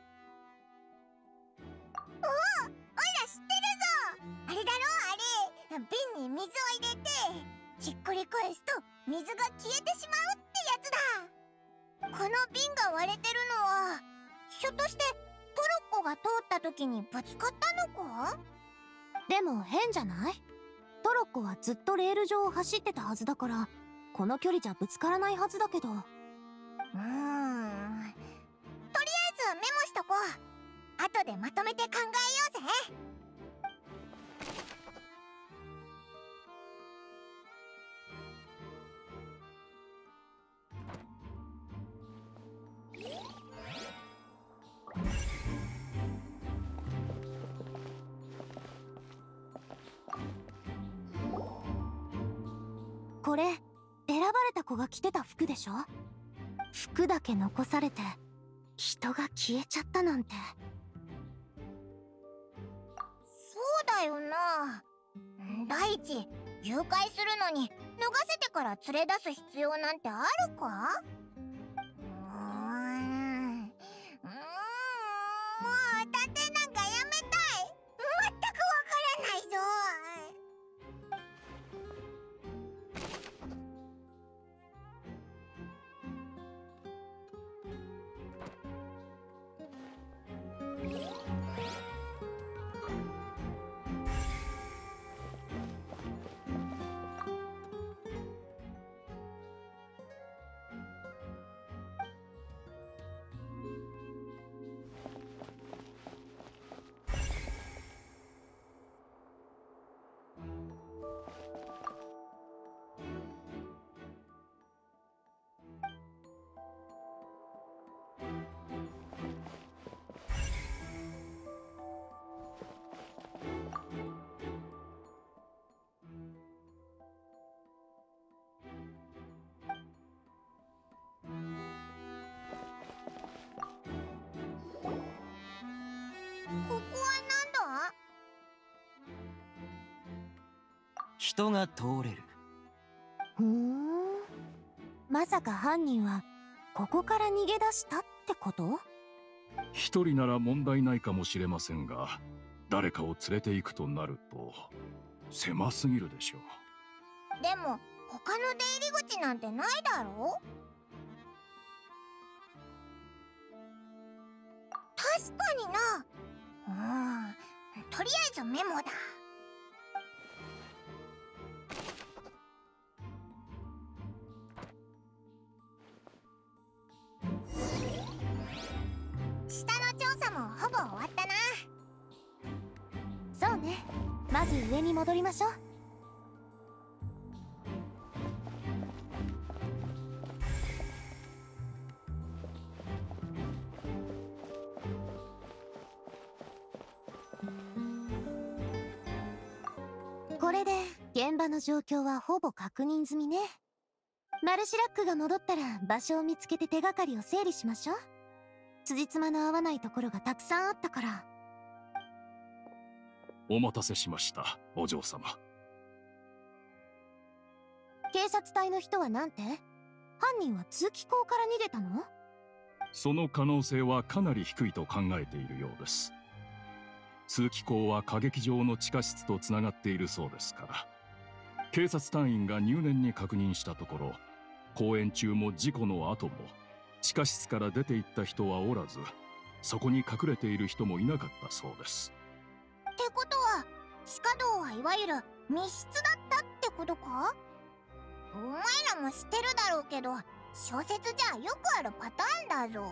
知ってるぞ。あれだろ、あれ。瓶に水を入れてひっくり返すと水が消えてしまうってやつだ。この瓶が割れてるのはひょっとしてトロッコが通った時にぶつかったのか？ でも変じゃない？トロッコはずっとレール上を走ってたはずだから、この距離じゃぶつからないはずだけど。とりあえずメモしとこう。後でまとめて考えようぜ。 これ選ばれた子が着てた服でしょ？服だけ残されて人が消えちゃったなんて。 そうだよな。第一、誘拐するのに脱がせてから連れ出す必要なんてあるか？もう探偵なんかやめたい。全くわからないぞ。ここはなんだ？ 人が通れる。 まさか犯人はここから逃げ出したってこと？ 一人なら問題ないかもしれませんが、誰かを連れて行くとなると狭すぎるでしょう。 でも他の出入り口なんてないだろ？確かにな。とりあえずメモだ。下の調査もほぼ終わったな。 そうね。まず上に戻りましょう。これで現場の状況はほぼ確認済みね。マルシラックが戻ったら場所を見つけて手がかりを整理しましょう。辻褄の合わないところがたくさんあったから。 お待たせしました、お嬢様。 警察隊の人はなんて？犯人は通気口から逃げたの？ その可能性はかなり低いと考えているようです。通気口は歌劇場の地下室とつながっているそうですから。警察隊員が入念に確認したところ、公演中も事故の後も地下室から出て行った人はおらず、そこに隠れている人もいなかったそうです。 ってことは地下道はいわゆる密室だったってことか？お前らも知ってるだろうけど、小説じゃよくあるパターンだぞ。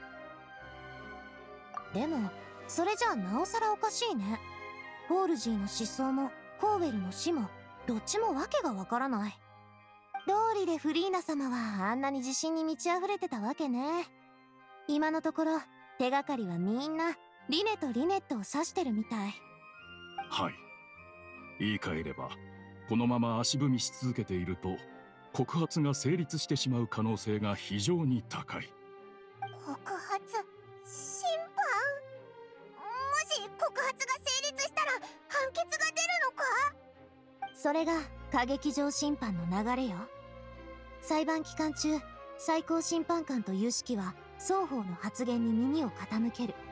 でもそれじゃあなおさらおかしいね。ホールジーの失踪もコーウェルの死もどっちもわけがわからない。道理でフリーナ様はあんなに自信に満ち溢れてたわけね。今のところ手がかりはみんなリネとリネットを指してるみたい。 はい。言い換えれば、このまま足踏みし続けていると告発が成立してしまう可能性が非常に高い。 告発？審判？もし告発が成立したら判決が出るのか？ それが歌劇場審判の流れよ。裁判期間中、最高審判官と有識は双方の発言に耳を傾ける。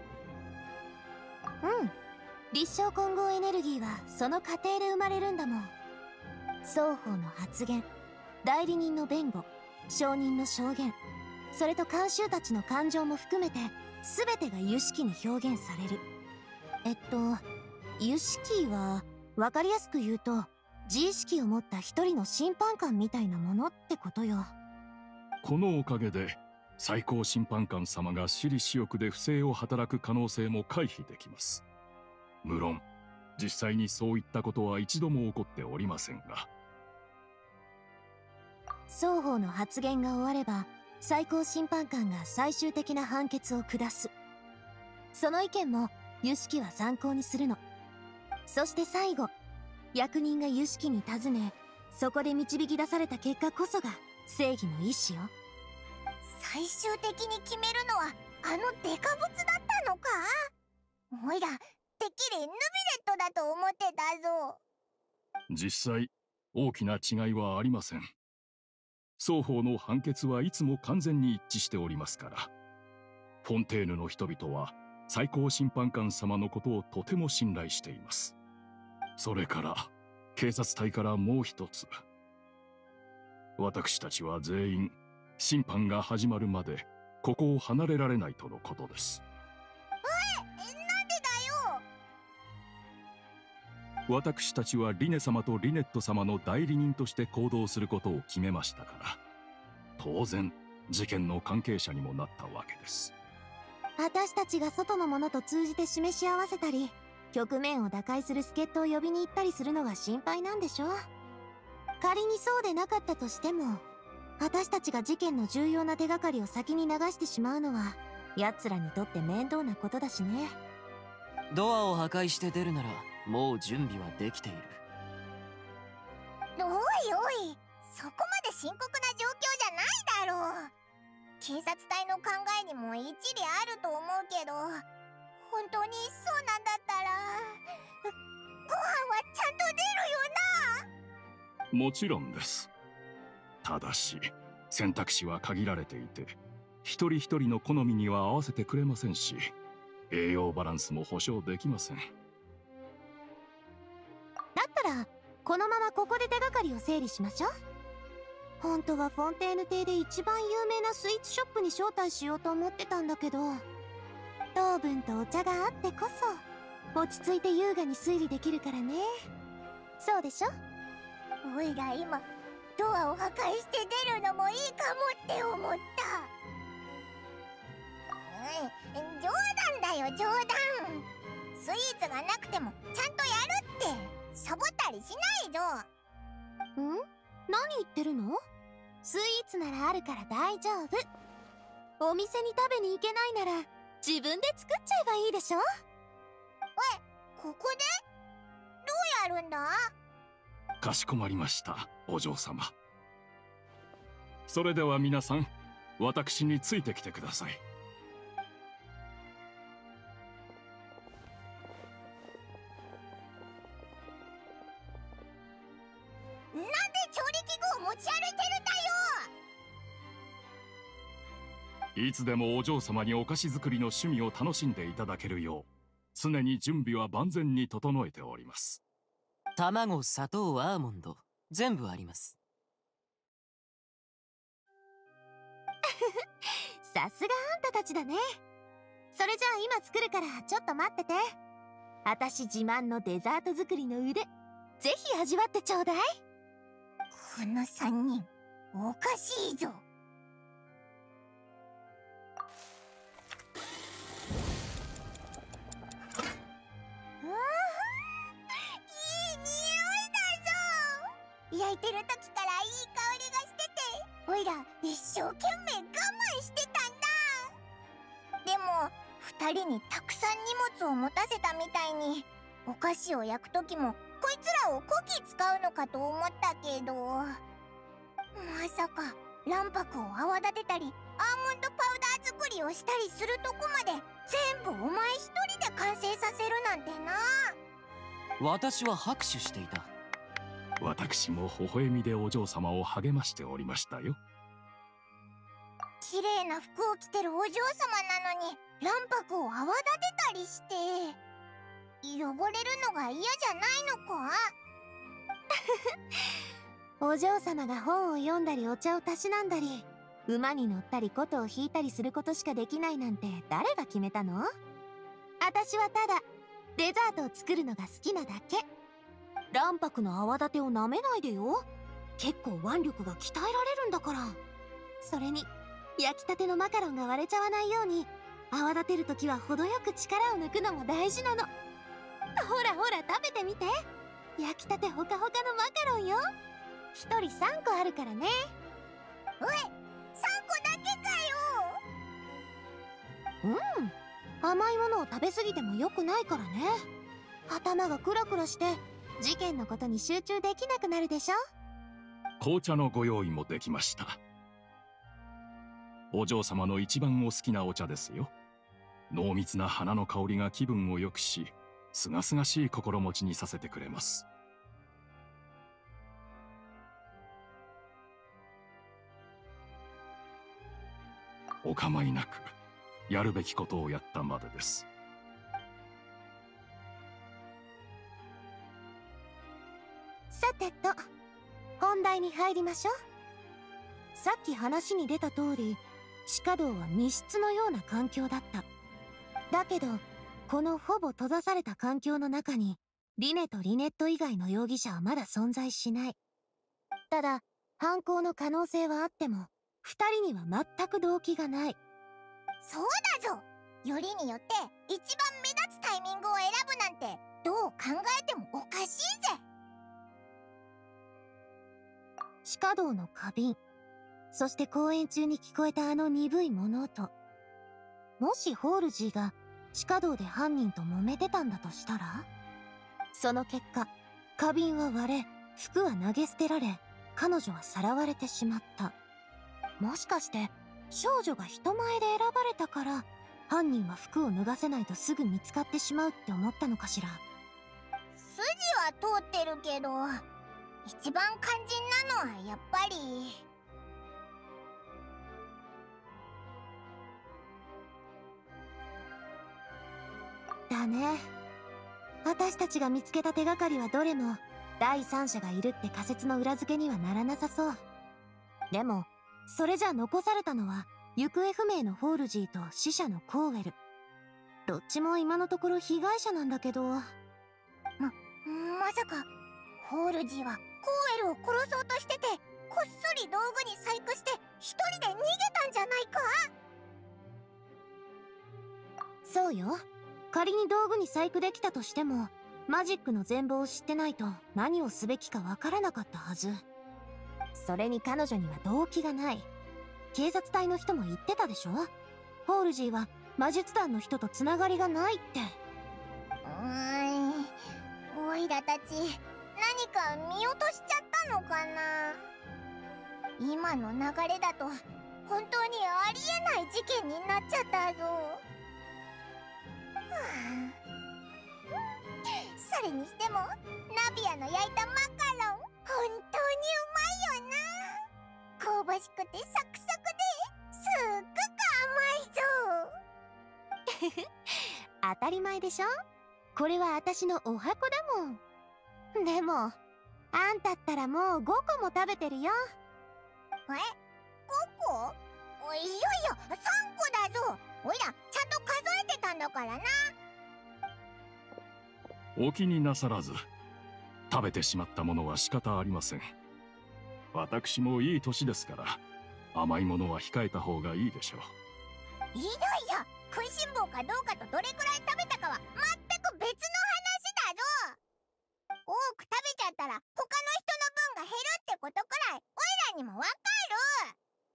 立証混合エネルギーはその過程で生まれるんだもん。双方の発言、代理人の弁護、証人の証言、それと監修たちの感情も含めて全てが有識に表現される。有識は分かりやすく言うと自意識を持った一人の審判官みたいなものってことよ。 このおかげで最高審判官様が私利私欲で不正を働く可能性も回避できます。無論実際にそういったことは一度も起こっておりませんが。 双方の発言が終われば最高審判官が最終的な判決を下す。その意見も有識は参考にするの。そして最後、役人が有識に尋ね、そこで導き出された結果こそが正義の意志よ。 最終的に決めるのはあのデカブツだったのか？おいらてっきりヌビレットだと思ってたぞ。 実際大きな違いはありません。双方の判決はいつも完全に一致しておりますから。フォンテーヌの人々は最高審判官様のことをとても信頼しています。それから警察隊からもう一つ、私たちは全員審判が始まるまでここを離れられないとのことです。 なんでだよ。 私たちはリネ様とリネット様の代理人として行動することを決めましたから、当然事件の関係者にもなったわけです。 私たちが外の者と通じて示し合わせたり、局面を打開する助っ人を呼びに行ったりするのが心配なんでしょ。仮にそうでなかったとしても、私たちが事件の重要な手がかりを先に流してしまうのは奴らにとって面倒なことだしね。 ドアを破壊して出るならもう準備はできている。 おいおい、そこまで深刻な状況じゃないだろう。警察隊の考えにも一理あると思うけど、本当にそうなんだったらご飯はちゃんと出るよな。 もちろんです。ただし選択肢は限られていて、一人一人の好みには合わせてくれませんし、栄養バランスも保証できません。 だったらこのままここで手がかりを整理しましょう。本当はフォンテーヌ邸で一番有名なスイーツショップに招待しようと思ってたんだけど、糖分とお茶があってこそ落ち着いて優雅に推理できるからね。そうでしょ？ おいら今ドアを破壊して出るのもいいかもって思った。冗談だよ冗談。スイーツがなくてもちゃんとやるってサボったりしないぞ。 何言ってるの？スイーツならあるから大丈夫。お店に食べに行けないなら自分で作っちゃえばいいでしょ。 ここで？どうやるんだ？ かしこまりました、お嬢様。それでは皆さん、私についてきてください。 なんで調理器具を持ち歩いてるんだよ。 いつでもお嬢様にお菓子作りの趣味を楽しんでいただけるよう、常に準備は万全に整えております。 卵、砂糖、アーモンド、全部あります。 さすがあんたたちだね。それじゃあ今作るからちょっと待ってて。 私自慢のデザート作りの腕、ぜひ味わってちょうだい。 この3人おかしいぞ。焼いてる時からいい香りがしてて、おいら一生懸命我慢してたんだ。でも2人にたくさん荷物を持たせたみたいに、お菓子を焼く時もこいつらをこき使うのかと思ったけど、まさか卵白を泡立てたりアーモンドパウダー作りをしたりするとこまで全部お前一人で完成させるなんてな。 私は拍手していた。 私も微笑みでお嬢様を励ましておりましたよ。 綺麗な服を着てるお嬢様なのに卵白を泡立てたりして汚れるのが嫌じゃないのか？ お嬢様が本を読んだりお茶をたしなんだり馬に乗ったり琴を弾いたりすることしかできないなんて誰が決めたの？私はただデザートを作るのが好きなだけ。卵白の泡立てを舐めないでよ。結構腕力が鍛えられるんだから。それに焼きたてのマカロンが割れちゃわないように泡立てるときは程よく力を抜くのも大事なの。ほらほら食べてみて。焼きたてほかほかのマカロンよ。1人3個あるからね。 おい、3個だけかよ。 甘いものを食べ過ぎても良くないからね。頭がクラクラして事件のことに集中できなくなるでしょ。 紅茶のご用意もできました。お嬢様の一番お好きなお茶ですよ。濃密な花の香りが気分を良くし、すがすがしい心持ちにさせてくれます。お構いなく、やるべきことをやったまでです。 さてと、本題に入りましょう。さっき話に出た通り、地下道は密室のような環境だった。だけど、このほぼ閉ざされた環境の中に、リネとリネット以外の容疑者はまだ存在しない。ただ、犯行の可能性はあっても、2人には全く動機がない。 そうだぞ。よりによって一番目立つタイミングを選ぶなんてどう考えてもおかしいぜ。 地下道の花瓶、そして公演中に聞こえたあの鈍い物音。もしホールジーが地下道で犯人と揉めてたんだとしたら、その結果、花瓶は割れ、服は投げ捨てられ、彼女はさらわれてしまった。もしかして少女が人前で選ばれたから犯人は服を脱がせないとすぐ見つかってしまうって思ったのかしら。 筋は通ってるけど、一番肝心なのはやっぱりだね。私たちが見つけた手がかりはどれも第三者がいるって仮説の裏付けにはならなさそう。でもそれじゃ残されたのは行方不明のホールジーと死者のコーウェル。どっちも今のところ被害者なんだけど。 まさかホールジーはコーウェルを殺そうとしてて、こっそり道具に細工して一人で逃げたんじゃないか？ そうよ。仮に道具に細工できたとしても、マジックの全貌を知ってないと何をすべきかわからなかったはず。それに彼女には動機がない。警察隊の人も言ってたでしょ。ホールジーは魔術団の人とつながりがないって。 おいらたち何か見落としちゃったのかな。今の流れだと本当にありえない事件になっちゃったぞ。それにしてもナビアの焼いたマカロン本当にうまいよな。香ばしくてサクサクですっごく甘いぞ。 当たり前でしょ。これは私のお箱だもん。でもあんたったらもう5個も食べてるよ。 5個？いやいや3個だぞ。おいらちゃんと数えてたんだからな。 お気になさらず。食べてしまったものは仕方ありません。私もいい年ですから、甘いものは控えた方がいいでしょう。 いやいや、食いしん坊かどうかとどれくらい食べたかは全く別の話だぞ。多く食べちゃったら他の人の分が減るってことくらいオイラにもわかる。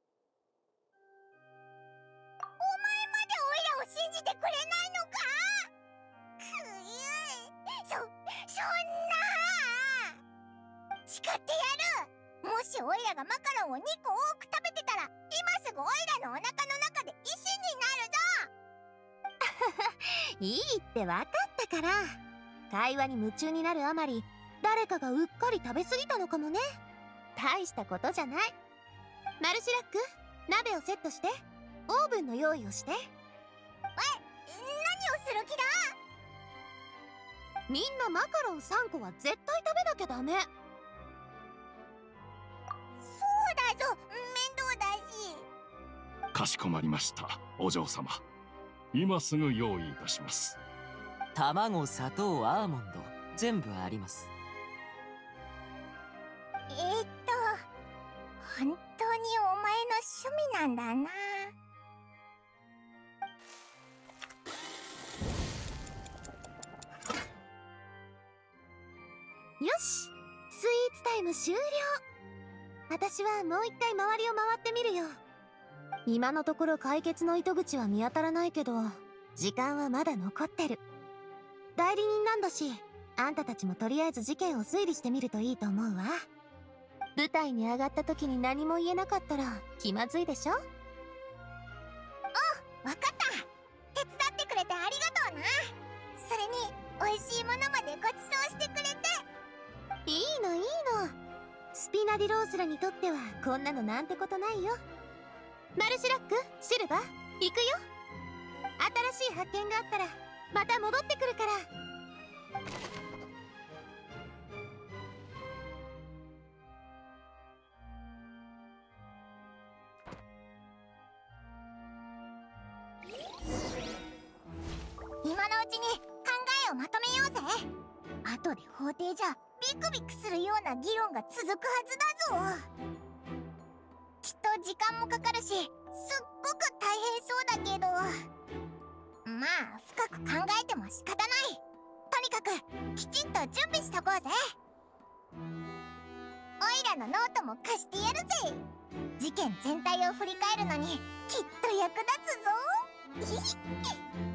お前までオイラを信じてくれないのか。そんな誓ってやる。もしオイラがマカロンを2個多く食べてたら今すぐオイラのお腹の中で石になるぞ。 いいって分かったから。会話に夢中になるあまり誰かがうっかり食べ過ぎたのかもね。大したことじゃない。マルシラック、鍋をセットして、オーブンの用意をして。 何をする気だ。 みんなマカロン3個は絶対食べなきゃダメ。 そうだぞ、面倒だし。 かしこまりました、お嬢様。今すぐ用意いたします。 卵、砂糖、アーモンド、全部あります。 本当にお前の趣味なんだな。 よし、スイーツタイム終了。私はもう一回周りを回ってみるよ。今のところ解決の糸口は見当たらないけど、時間はまだ残ってる。代理人なんだし、あんたたちもとりあえず事件を推理してみるといいと思うわ。舞台に上がった時に何も言えなかったら気まずいでしょ。 わかった。手伝ってくれてありがとうな。それに美味しいものまでごちそうしてくれて。 いいのいいの。スピナディロースらにとってはこんなのなんてことないよ。マルシラック、シルバー、行くよ。新しい発見があったらまた戻ってくるから。 今のうちに考えをまとめようぜ。後で法廷じゃビクビクするような議論が続くはずだぞ。きっと時間もかかるし、すっごく大変そうだけど、まあ深く考えても仕方ない。とにかくきちんと準備しとこうぜ。オイラのノートも貸してやるぜ。事件全体を振り返るのにきっと役立つぞ。